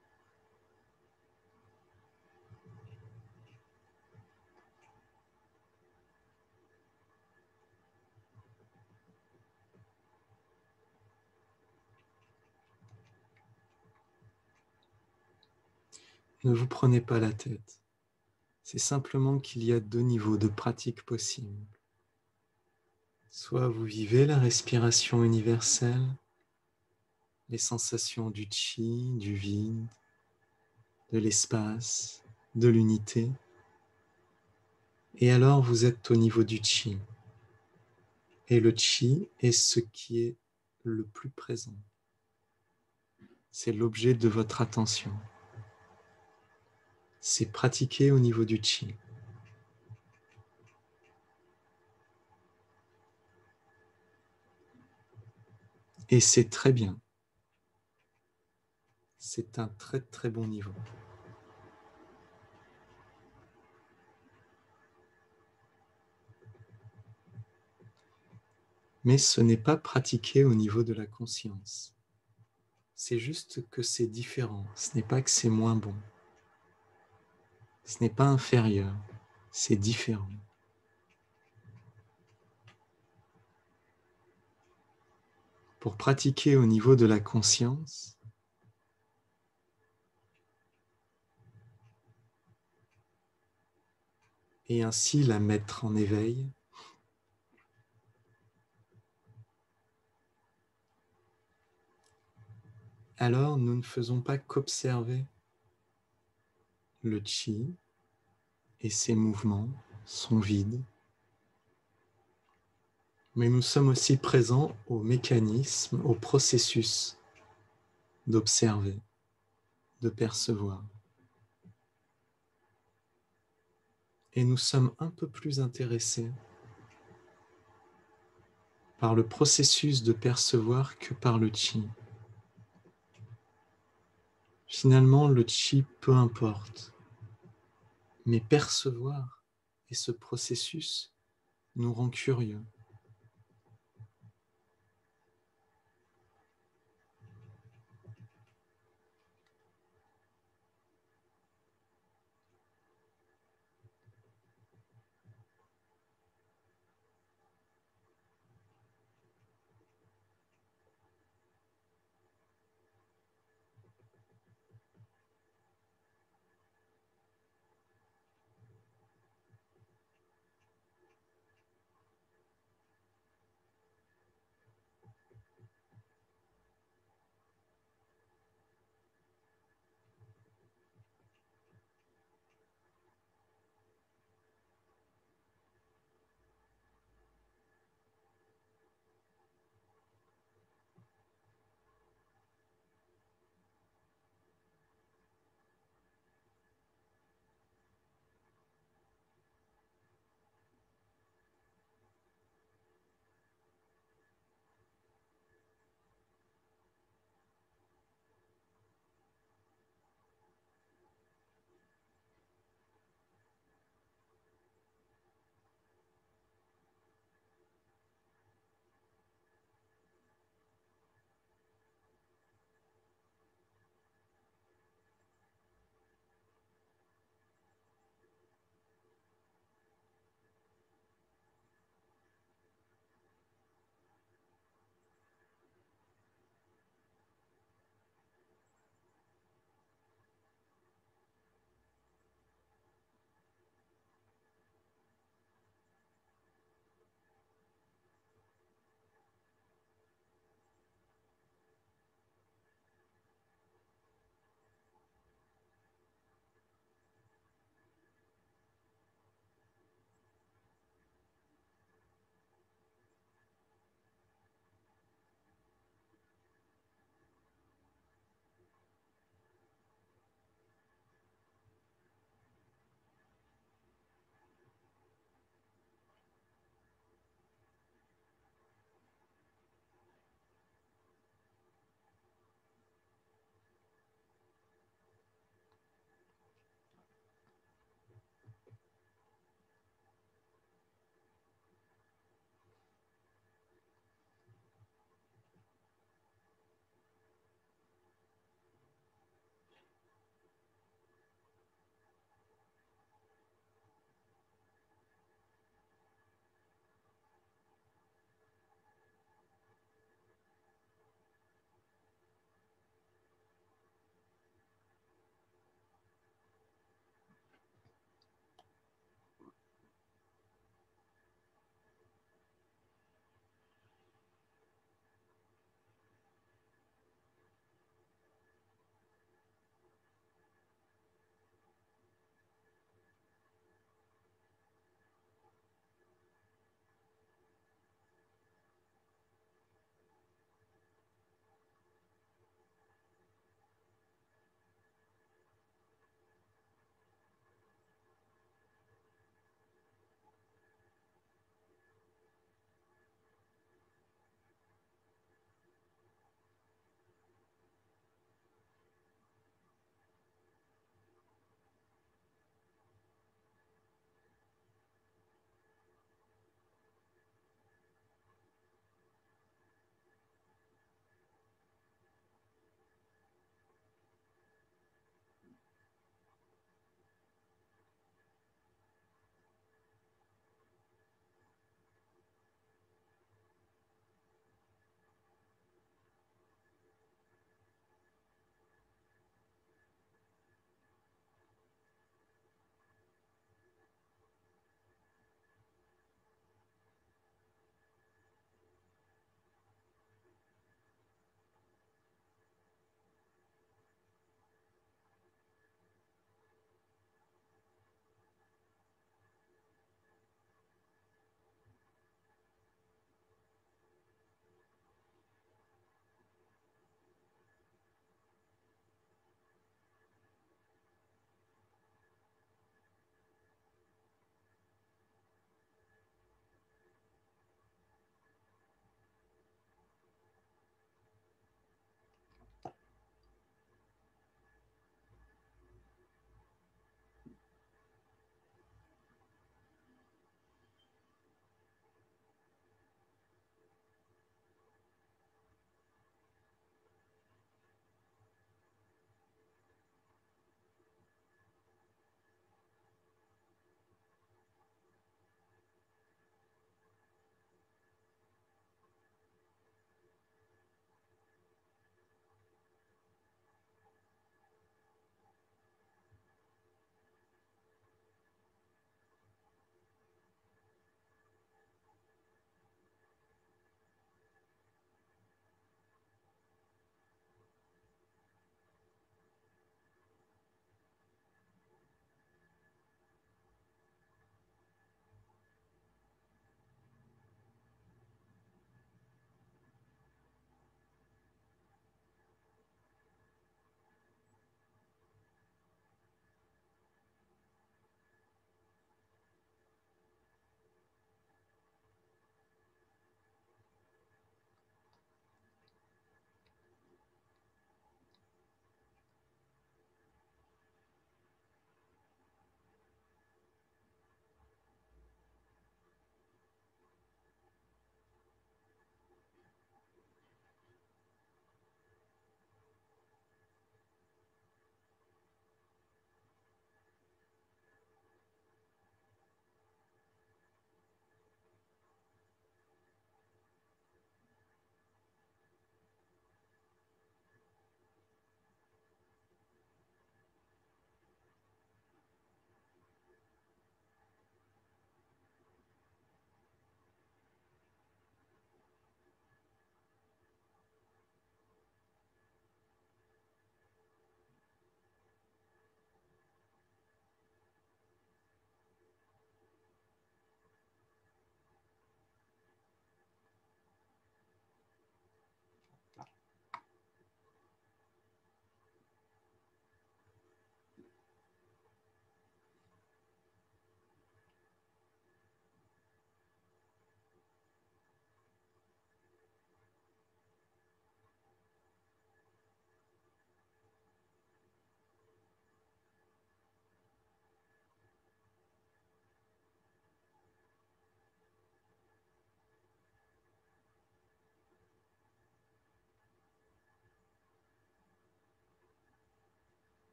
Ne vous prenez pas la tête. C'est simplement qu'il y a deux niveaux de pratique possibles. Soit vous vivez la respiration universelle, les sensations du chi, du vide, de l'espace, de l'unité, et alors vous êtes au niveau du chi. Et le chi est ce qui est le plus présent. C'est l'objet de votre attention. C'est pratiquer au niveau du chi. Et c'est très bien. C'est un très très bon niveau. Mais ce n'est pas pratiqué au niveau de la conscience. C'est juste que c'est différent. Ce n'est pas que c'est moins bon. Ce n'est pas inférieur. C'est différent. Pour pratiquer au niveau de la conscience, et ainsi la mettre en éveil, alors nous ne faisons pas qu'observer le chi et ses mouvements, son vide, mais nous sommes aussi présents au mécanisme, au processus d'observer, de percevoir. Et nous sommes un peu plus intéressés par le processus de percevoir que par le chi. Finalement, le chi, peu importe, mais percevoir et ce processus nous rend curieux.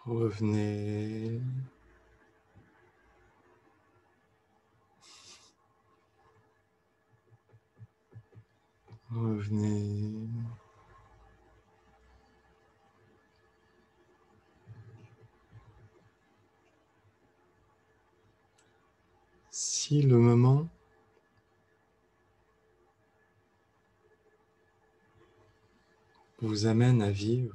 Revenez. Revenez. Si le moment vous amène à vivre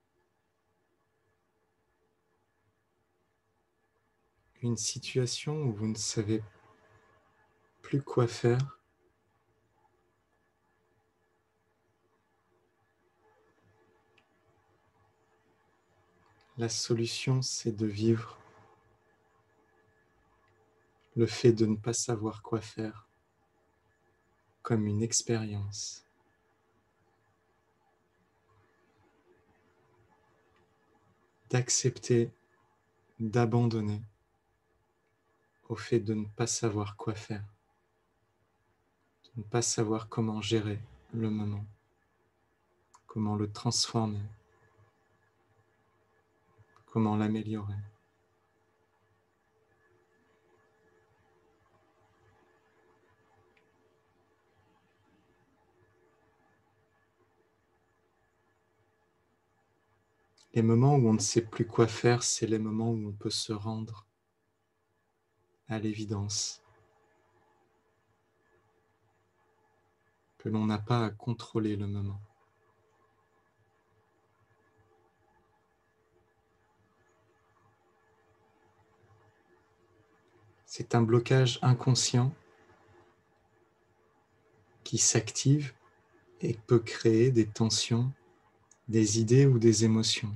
une situation où vous ne savez plus quoi faire, la solution, c'est de vivre le fait de ne pas savoir quoi faire comme une expérience. D'accepter, d'abandonner au fait de ne pas savoir quoi faire, de ne pas savoir comment gérer le moment, comment le transformer, comment l'améliorer. Les moments où on ne sait plus quoi faire, c'est les moments où on peut se rendre à l'évidence que l'on n'a pas à contrôler le moment. C'est un blocage inconscient qui s'active et peut créer des tensions, des idées ou des émotions.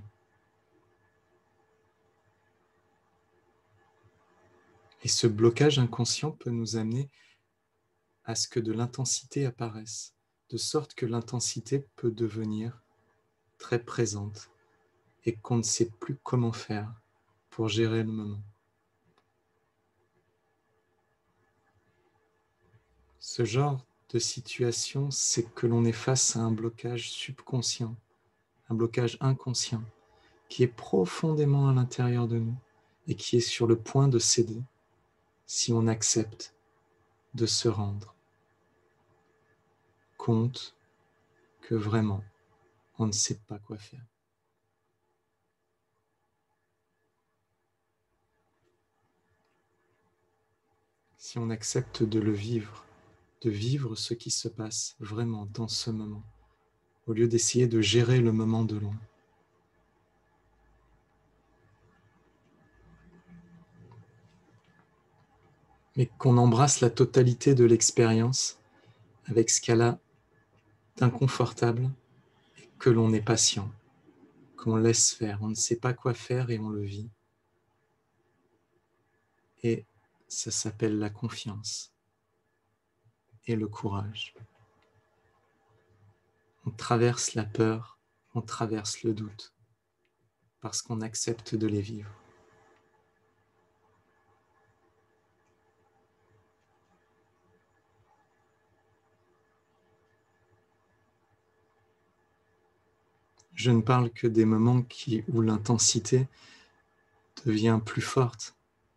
Et ce blocage inconscient peut nous amener à ce que de l'intensité apparaisse, de sorte que l'intensité peut devenir très présente et qu'on ne sait plus comment faire pour gérer le moment. Ce genre de situation, c'est que l'on est face à un blocage subconscient, un blocage inconscient, qui est profondément à l'intérieur de nous et qui est sur le point de céder si on accepte de se rendre compte que vraiment, on ne sait pas quoi faire. Si on accepte de le vivre, de vivre ce qui se passe vraiment dans ce moment, au lieu d'essayer de gérer le moment de loin. Mais qu'on embrasse la totalité de l'expérience avec ce qu'elle a d'inconfortable et que l'on est patient, qu'on laisse faire. On ne sait pas quoi faire et on le vit. Et ça s'appelle la confiance et le courage. On traverse la peur, on traverse le doute, parce qu'on accepte de les vivre. Je ne parle que des moments où l'intensité devient plus forte.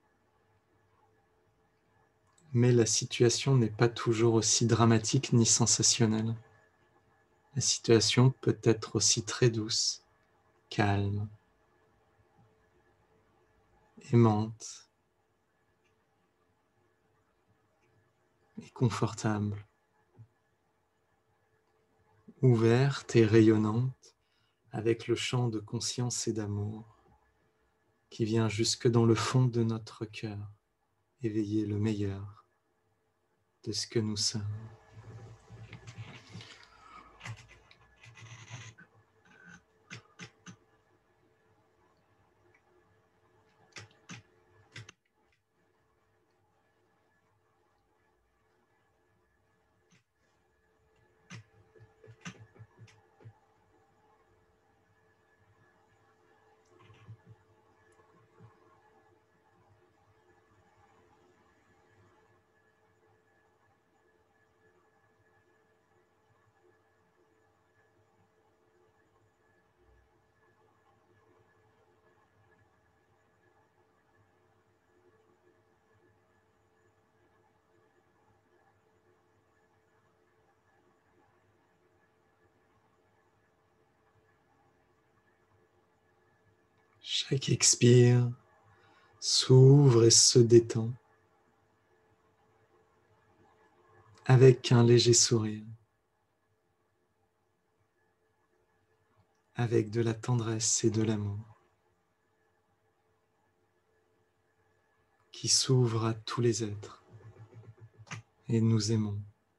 Mais la situation n'est pas toujours aussi dramatique ni sensationnelle. La situation peut être aussi très douce, calme, aimante et confortable, ouverte et rayonnante avec le champ de conscience et d'amour qui vient jusque dans le fond de notre cœur, éveiller le meilleur de ce que nous sommes. Chaque expire s'ouvre et se détend avec un léger sourire, avec de la tendresse et de l'amour qui s'ouvre à tous les êtres et nous aimons.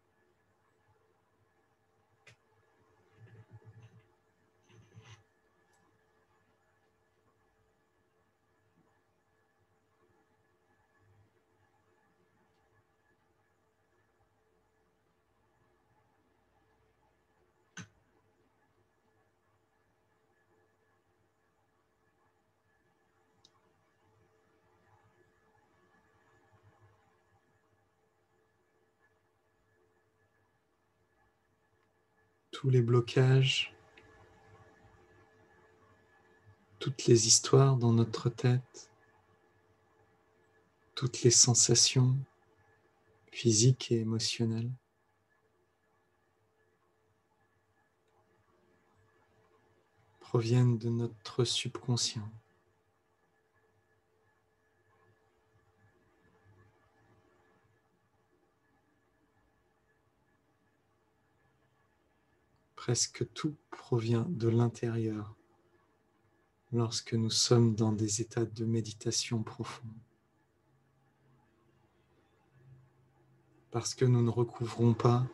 Tous les blocages, toutes les histoires dans notre tête, toutes les sensations physiques et émotionnelles proviennent de notre subconscient. Presque tout provient de l'intérieur lorsque nous sommes dans des états de méditation profonde. Parce que nous ne recouvrons pas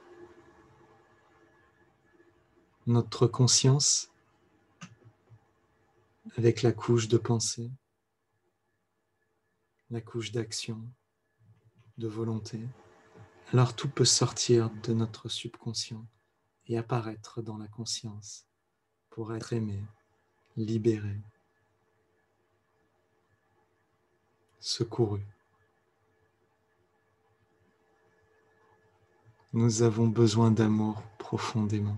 notre conscience avec la couche de pensée, la couche d'action, de volonté, alors tout peut sortir de notre subconscient et apparaître dans la conscience pour être aimé, libéré, secouru. Nous avons besoin d'amour profondément.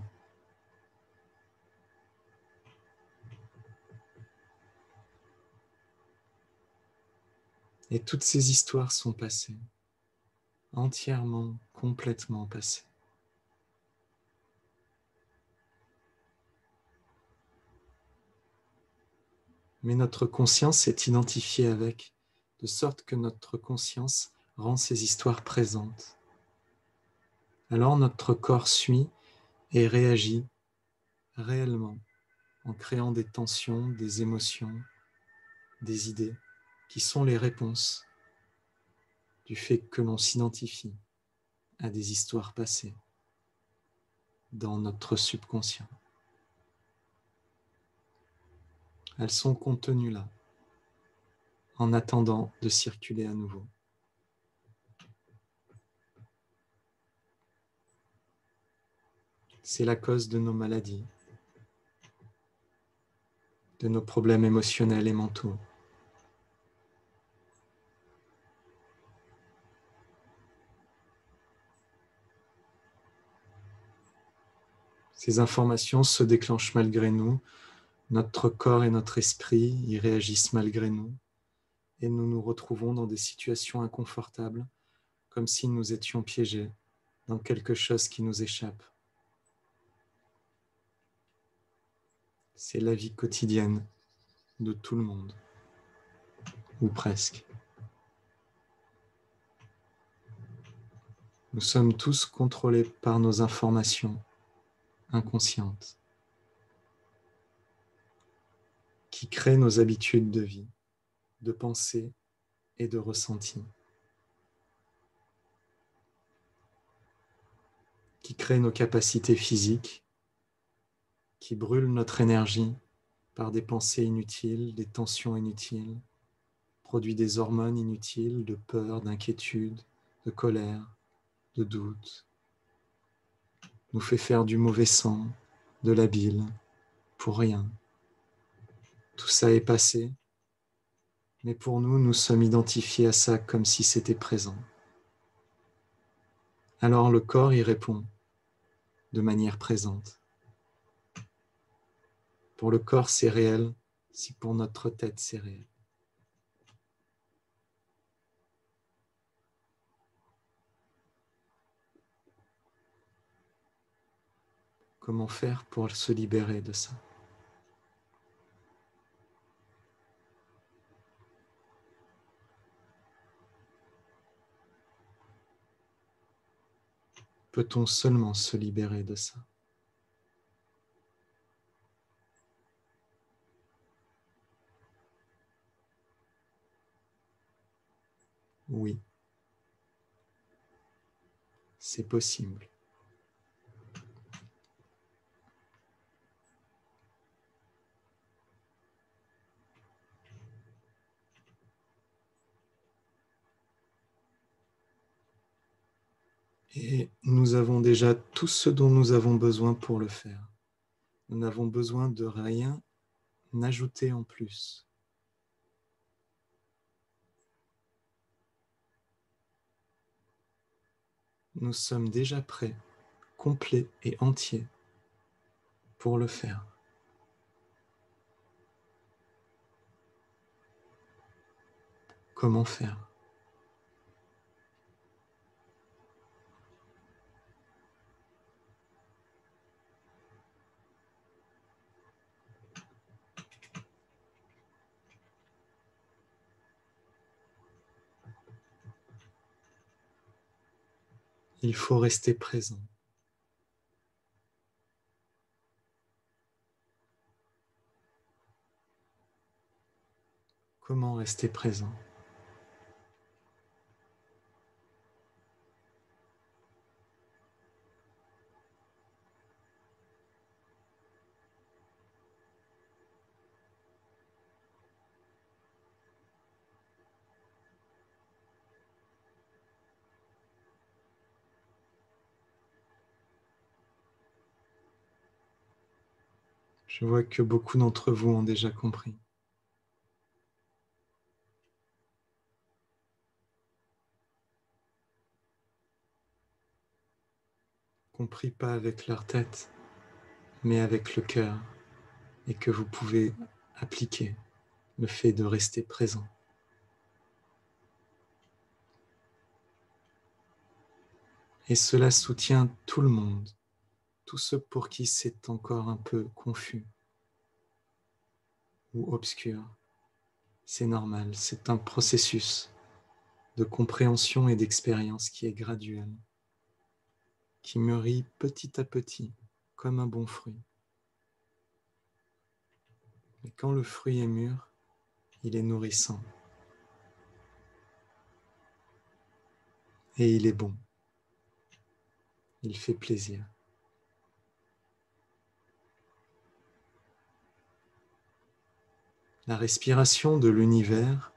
Et toutes ces histoires sont passées, entièrement, complètement passées. Mais notre conscience est identifiée avec, de sorte que notre conscience rend ces histoires présentes. Alors notre corps suit et réagit réellement en créant des tensions, des émotions, des idées qui sont les réponses du fait que l'on s'identifie à des histoires passées dans notre subconscient. Elles sont contenues là, en attendant de circuler à nouveau. C'est la cause de nos maladies, de nos problèmes émotionnels et mentaux. Ces informations se déclenchent malgré nous, notre corps et notre esprit y réagissent malgré nous, et nous nous retrouvons dans des situations inconfortables, comme si nous étions piégés dans quelque chose qui nous échappe. C'est la vie quotidienne de tout le monde, ou presque. Nous sommes tous contrôlés par nos informations inconscientes qui créent nos habitudes de vie, de pensée et de ressenti, qui créent nos capacités physiques, qui brûlent notre énergie par des pensées inutiles, des tensions inutiles, produit des hormones inutiles de peur, d'inquiétude, de colère, de doute, nous fait faire du mauvais sang, de la bile, pour rien. Tout ça est passé, mais pour nous, nous sommes identifiés à ça comme si c'était présent. Alors le corps y répond de manière présente. Pour le corps, c'est réel, si pour notre tête, c'est réel. Comment faire pour se libérer de ça? peut-on seulement se libérer de ça? Oui, c'est possible. Et nous avons déjà tout ce dont nous avons besoin pour le faire. Nous n'avons besoin de rien ajouter en plus. Nous sommes déjà prêts, complets et entiers pour le faire. Comment faire? Il faut rester présent. Comment rester présent? Je vois que beaucoup d'entre vous ont déjà compris. Compris pas avec leur tête, mais avec le cœur, et que vous pouvez appliquer le fait de rester présent. Et cela soutient tout le monde, tous ceux pour qui c'est encore un peu confus ou obscur. C'est normal, c'est un processus de compréhension et d'expérience qui est graduel, qui mûrit petit à petit, comme un bon fruit. Mais quand le fruit est mûr, il est nourrissant. Et il est bon. Il fait plaisir. La respiration de l'univers,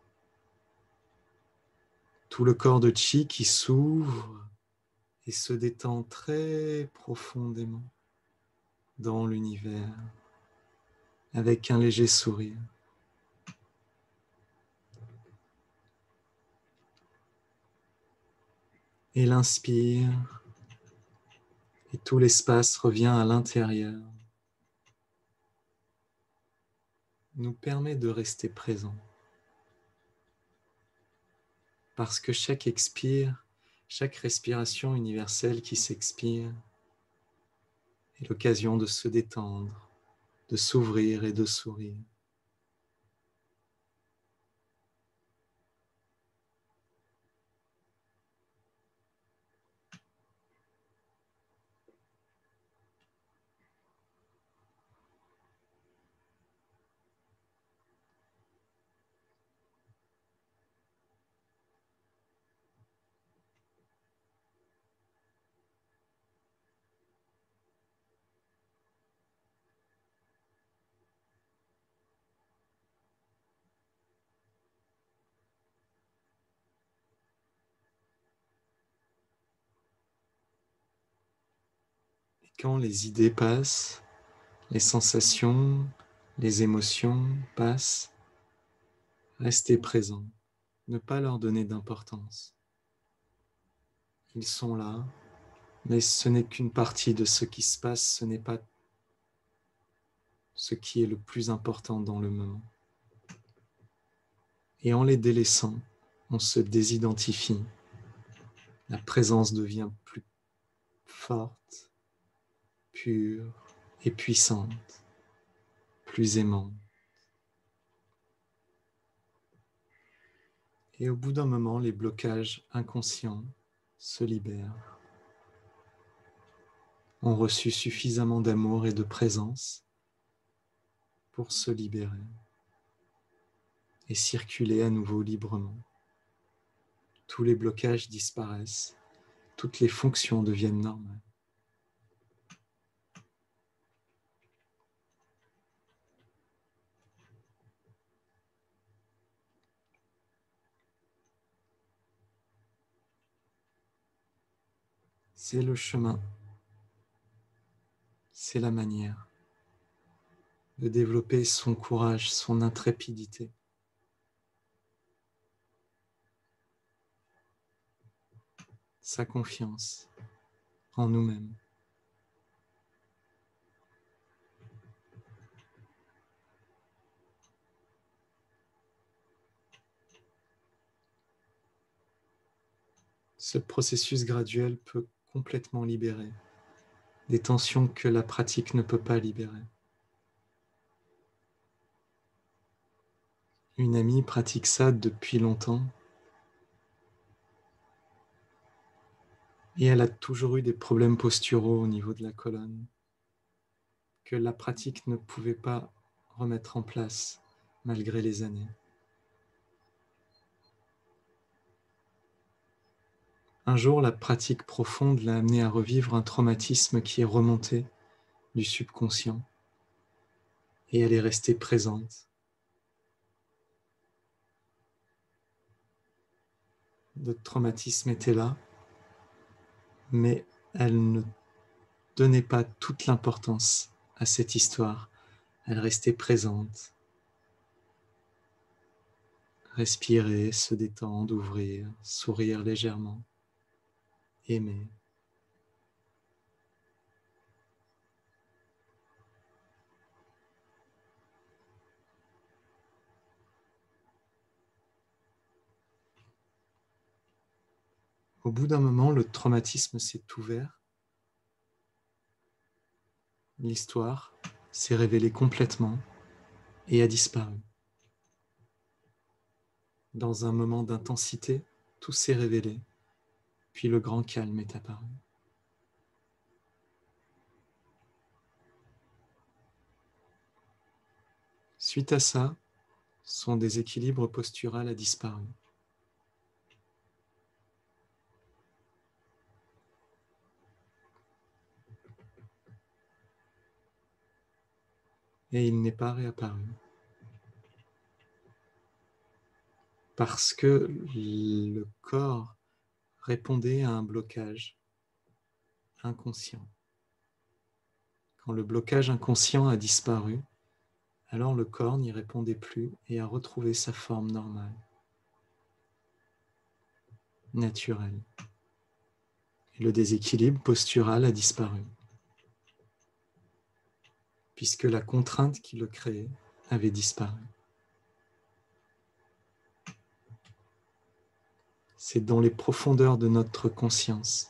tout le corps de chi qui s'ouvre et se détend très profondément dans l'univers avec un léger sourire. Et l'inspire et tout l'espace revient à l'intérieur, nous permet de rester présent. Parce que chaque expire, chaque respiration universelle qui s'expire est l'occasion de se détendre, de s'ouvrir et de sourire. Et quand les idées passent, les sensations, les émotions passent, restez présent, ne pas leur donner d'importance. Ils sont là, mais ce n'est qu'une partie de ce qui se passe, ce n'est pas ce qui est le plus important dans le moment. Et en les délaissant, on se désidentifie. La présence devient plus forte, pure et puissante, plus aimante. Et au bout d'un moment, les blocages inconscients se libèrent. ont reçu suffisamment d'amour et de présence pour se libérer et circuler à nouveau librement. Tous les blocages disparaissent, toutes les fonctions deviennent normales. C'est le chemin, c'est la manière de développer son courage, son intrépidité. Sa confiance en nous-mêmes. Ce processus graduel peut complètement libérer des tensions que la pratique ne peut pas libérer. Une amie pratique ça depuis longtemps et elle a toujours eu des problèmes posturaux au niveau de la colonne que la pratique ne pouvait pas remettre en place malgré les années. Un jour, la pratique profonde l'a amenée à revivre un traumatisme qui est remonté du subconscient et elle est restée présente. Le traumatisme était là, mais elle ne donnait pas toute l'importance à cette histoire. Elle restait présente. Respirer, se détendre, ouvrir, sourire légèrement, aimer. Au bout d'un moment, le traumatisme s'est ouvert. L'histoire s'est révélée complètement et a disparu. Dans un moment d'intensité, tout s'est révélé, puis le grand calme est apparu. Suite à ça, son déséquilibre postural a disparu. Et il n'est pas réapparu. Parce que le corps répondait à un blocage inconscient. Quand le blocage inconscient a disparu, alors le corps n'y répondait plus et a retrouvé sa forme normale, naturelle. Et le déséquilibre postural a disparu, puisque la contrainte qui le créait avait disparu. C'est dans les profondeurs de notre conscience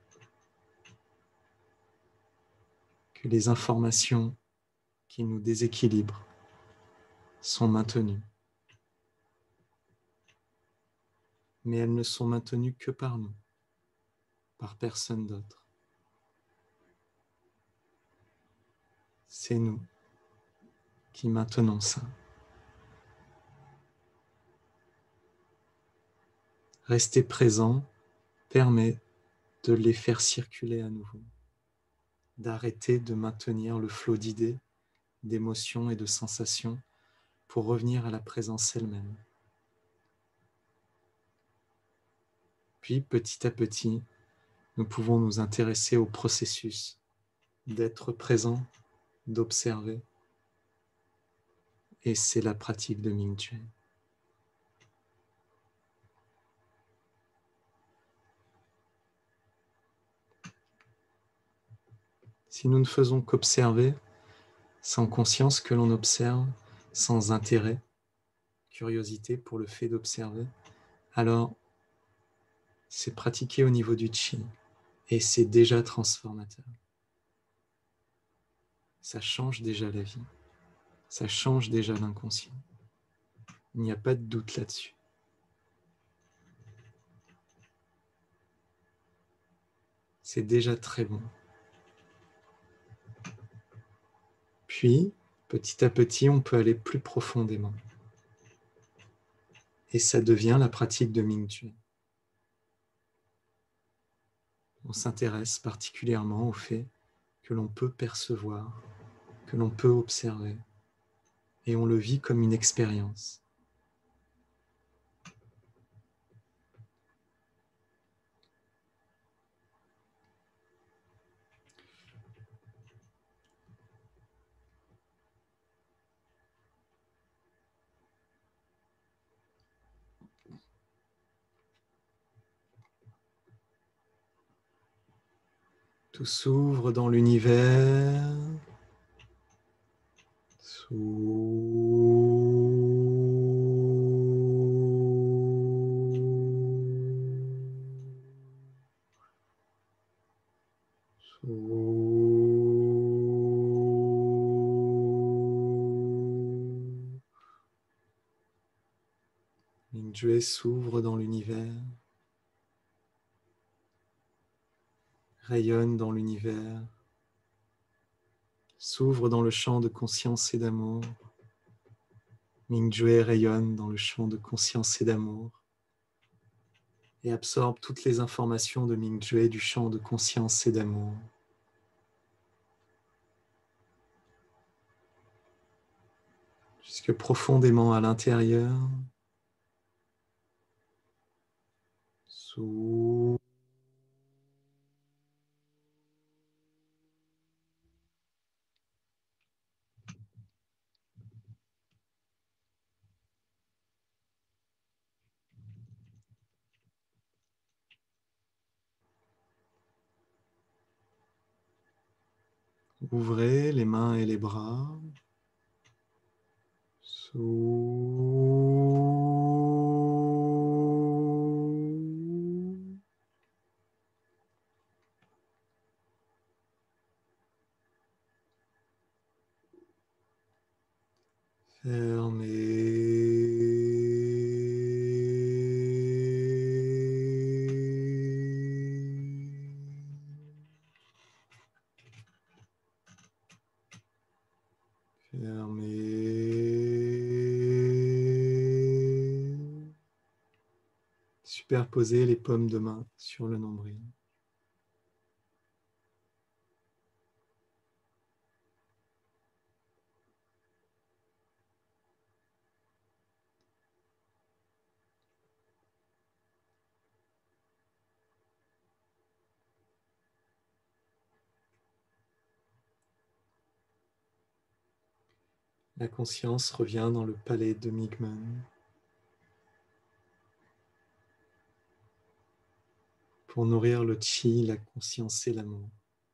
que les informations qui nous déséquilibrent sont maintenues. Mais elles ne sont maintenues que par nous, par personne d'autre. C'est nous qui maintenons ça. Rester présent permet de les faire circuler à nouveau, d'arrêter de maintenir le flot d'idées, d'émotions et de sensations pour revenir à la présence elle-même. Puis, petit à petit, nous pouvons nous intéresser au processus d'être présent, d'observer. Et c'est la pratique de Ming Chen. Si nous ne faisons qu'observer, sans conscience que l'on observe, sans intérêt, curiosité pour le fait d'observer, alors c'est pratiquer au niveau du Qi et c'est déjà transformateur. Ça change déjà la vie, ça change déjà l'inconscient. Il n'y a pas de doute là-dessus. C'est déjà très bon. Puis, petit à petit, on peut aller plus profondément. Et ça devient la pratique de Ming-Tue. On s'intéresse particulièrement au fait que l'on peut percevoir, que l'on peut observer, et on le vit comme une expérience. Tout s'ouvre dans l'univers. Ming-Tue s'ouvre dans l'univers, rayonne dans l'univers, s'ouvre dans le champ de conscience et d'amour. Ming-Tue rayonne dans le champ de conscience et d'amour et absorbe toutes les informations de Ming-Tue du champ de conscience et d'amour. Jusque profondément à l'intérieur. Ouvrez les mains et les bras. Superposez les paumes de main sur le nombril. La conscience revient dans le palais de Migmen pour nourrir le chi, la conscience et l'amour.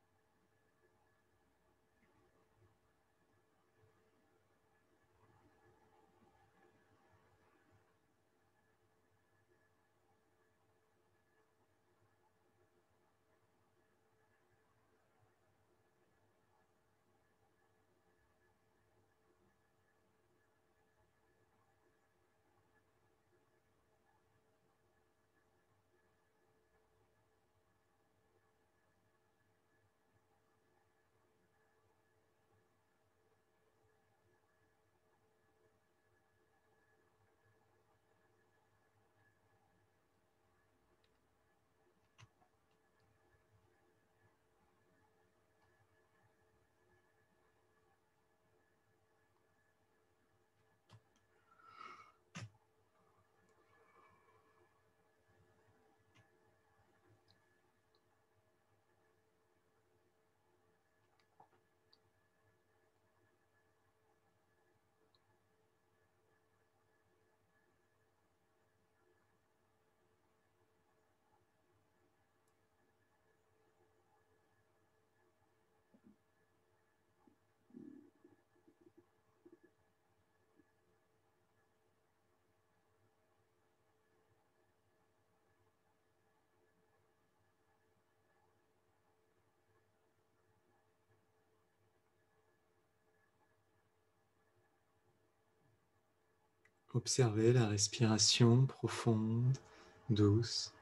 Observez la respiration profonde, douce.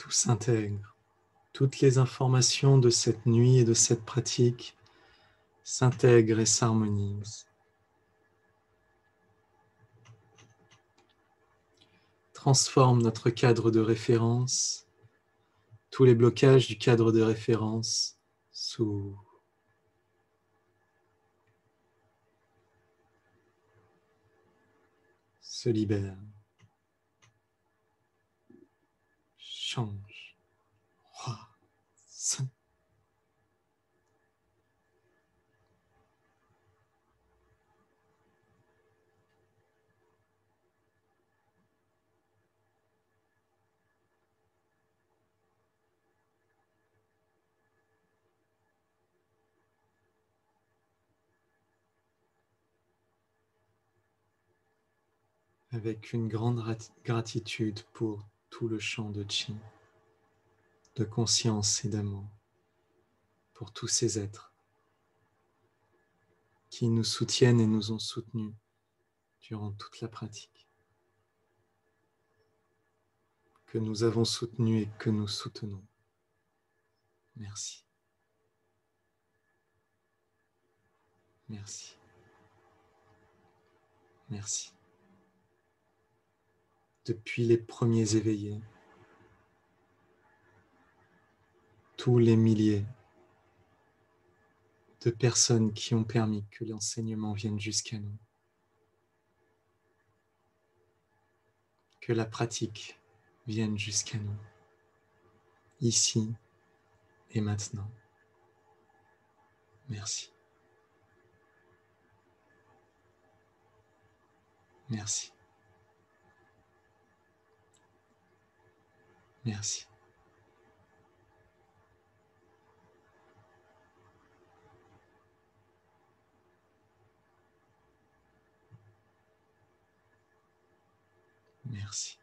Tout s'intègre. Toutes les informations de cette nuit et de cette pratique s'intègrent et s'harmonisent. Transforme notre cadre de référence. Tous les blocages du cadre de référence s'ouvrent. Se libèrent. Change. Avec une grande gratitude pour tout le champ de Chi, de conscience et d'amour, pour tous ces êtres qui nous soutiennent et nous ont soutenus durant toute la pratique, que nous avons soutenu et que nous soutenons. Merci. Merci. Merci. Depuis les premiers éveillés, tous les milliers de personnes qui ont permis que l'enseignement vienne jusqu'à nous, que la pratique vienne jusqu'à nous, ici et maintenant. Merci. Merci. Merci. Merci.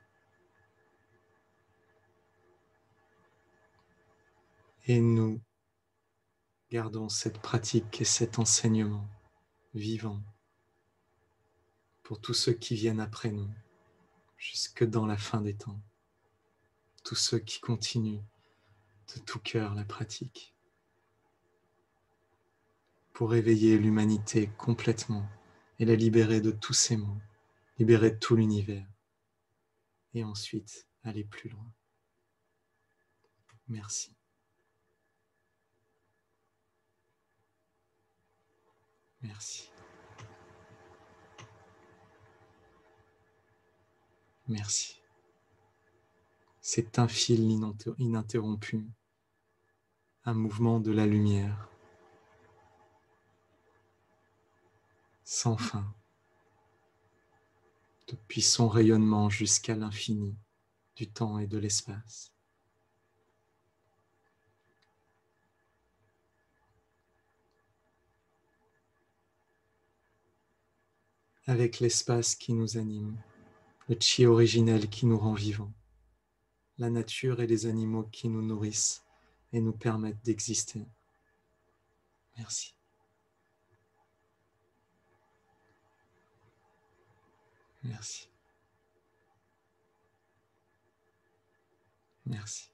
Et nous gardons cette pratique et cet enseignement vivant pour tous ceux qui viennent après nous, jusque dans la fin des temps. Tous ceux qui continuent de tout cœur la pratique pour éveiller l'humanité complètement et la libérer de tous ces maux, libérer de tout l'univers et ensuite aller plus loin. Merci. Merci. Merci. C'est un fil ininterrompu, un mouvement de la lumière, sans fin, depuis son rayonnement jusqu'à l'infini du temps et de l'espace. Avec l'espace qui nous anime, le chi originel qui nous rend vivants, la nature et les animaux qui nous nourrissent et nous permettent d'exister. Merci. Merci. Merci.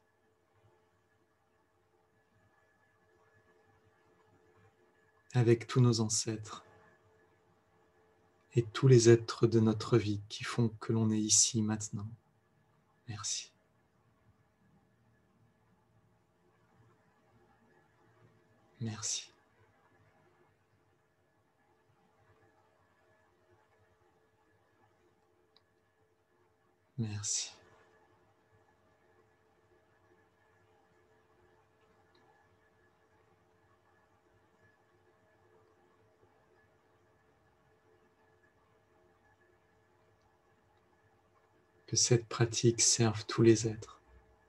Avec tous nos ancêtres et tous les êtres de notre vie qui font que l'on est ici maintenant. Merci. Merci. Merci. Que cette pratique serve tous les êtres,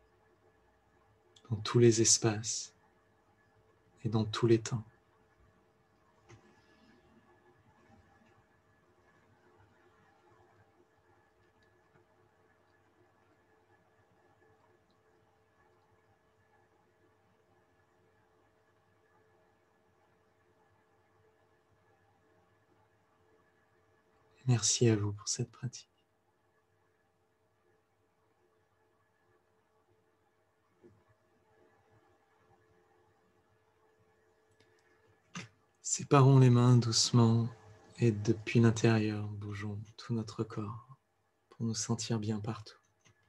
dans tous les espaces et dans tous les temps. Merci à vous pour cette pratique. Séparons les mains doucement et depuis l'intérieur, bougeons tout notre corps pour nous sentir bien partout.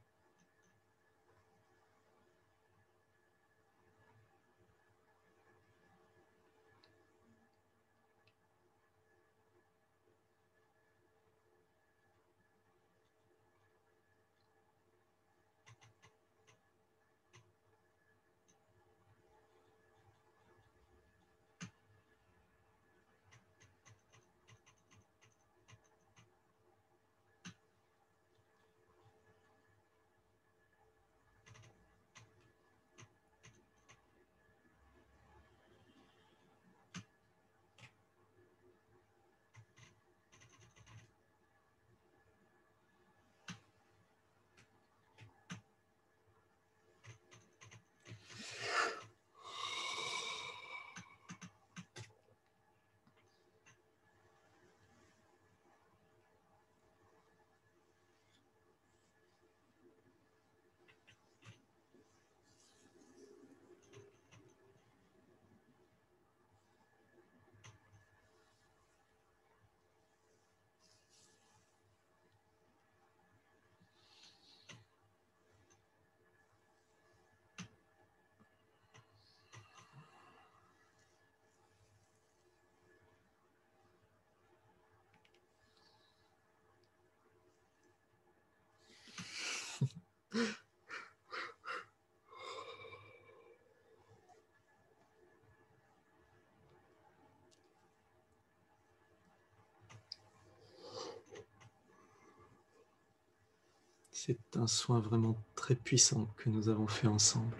C'est un soin vraiment très puissant que nous avons fait ensemble.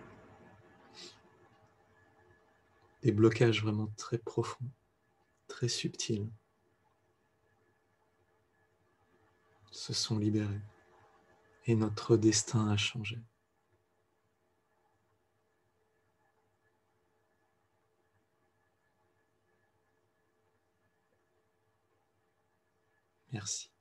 Des blocages vraiment très profonds, très subtils, se sont libérés et notre destin a changé. Merci.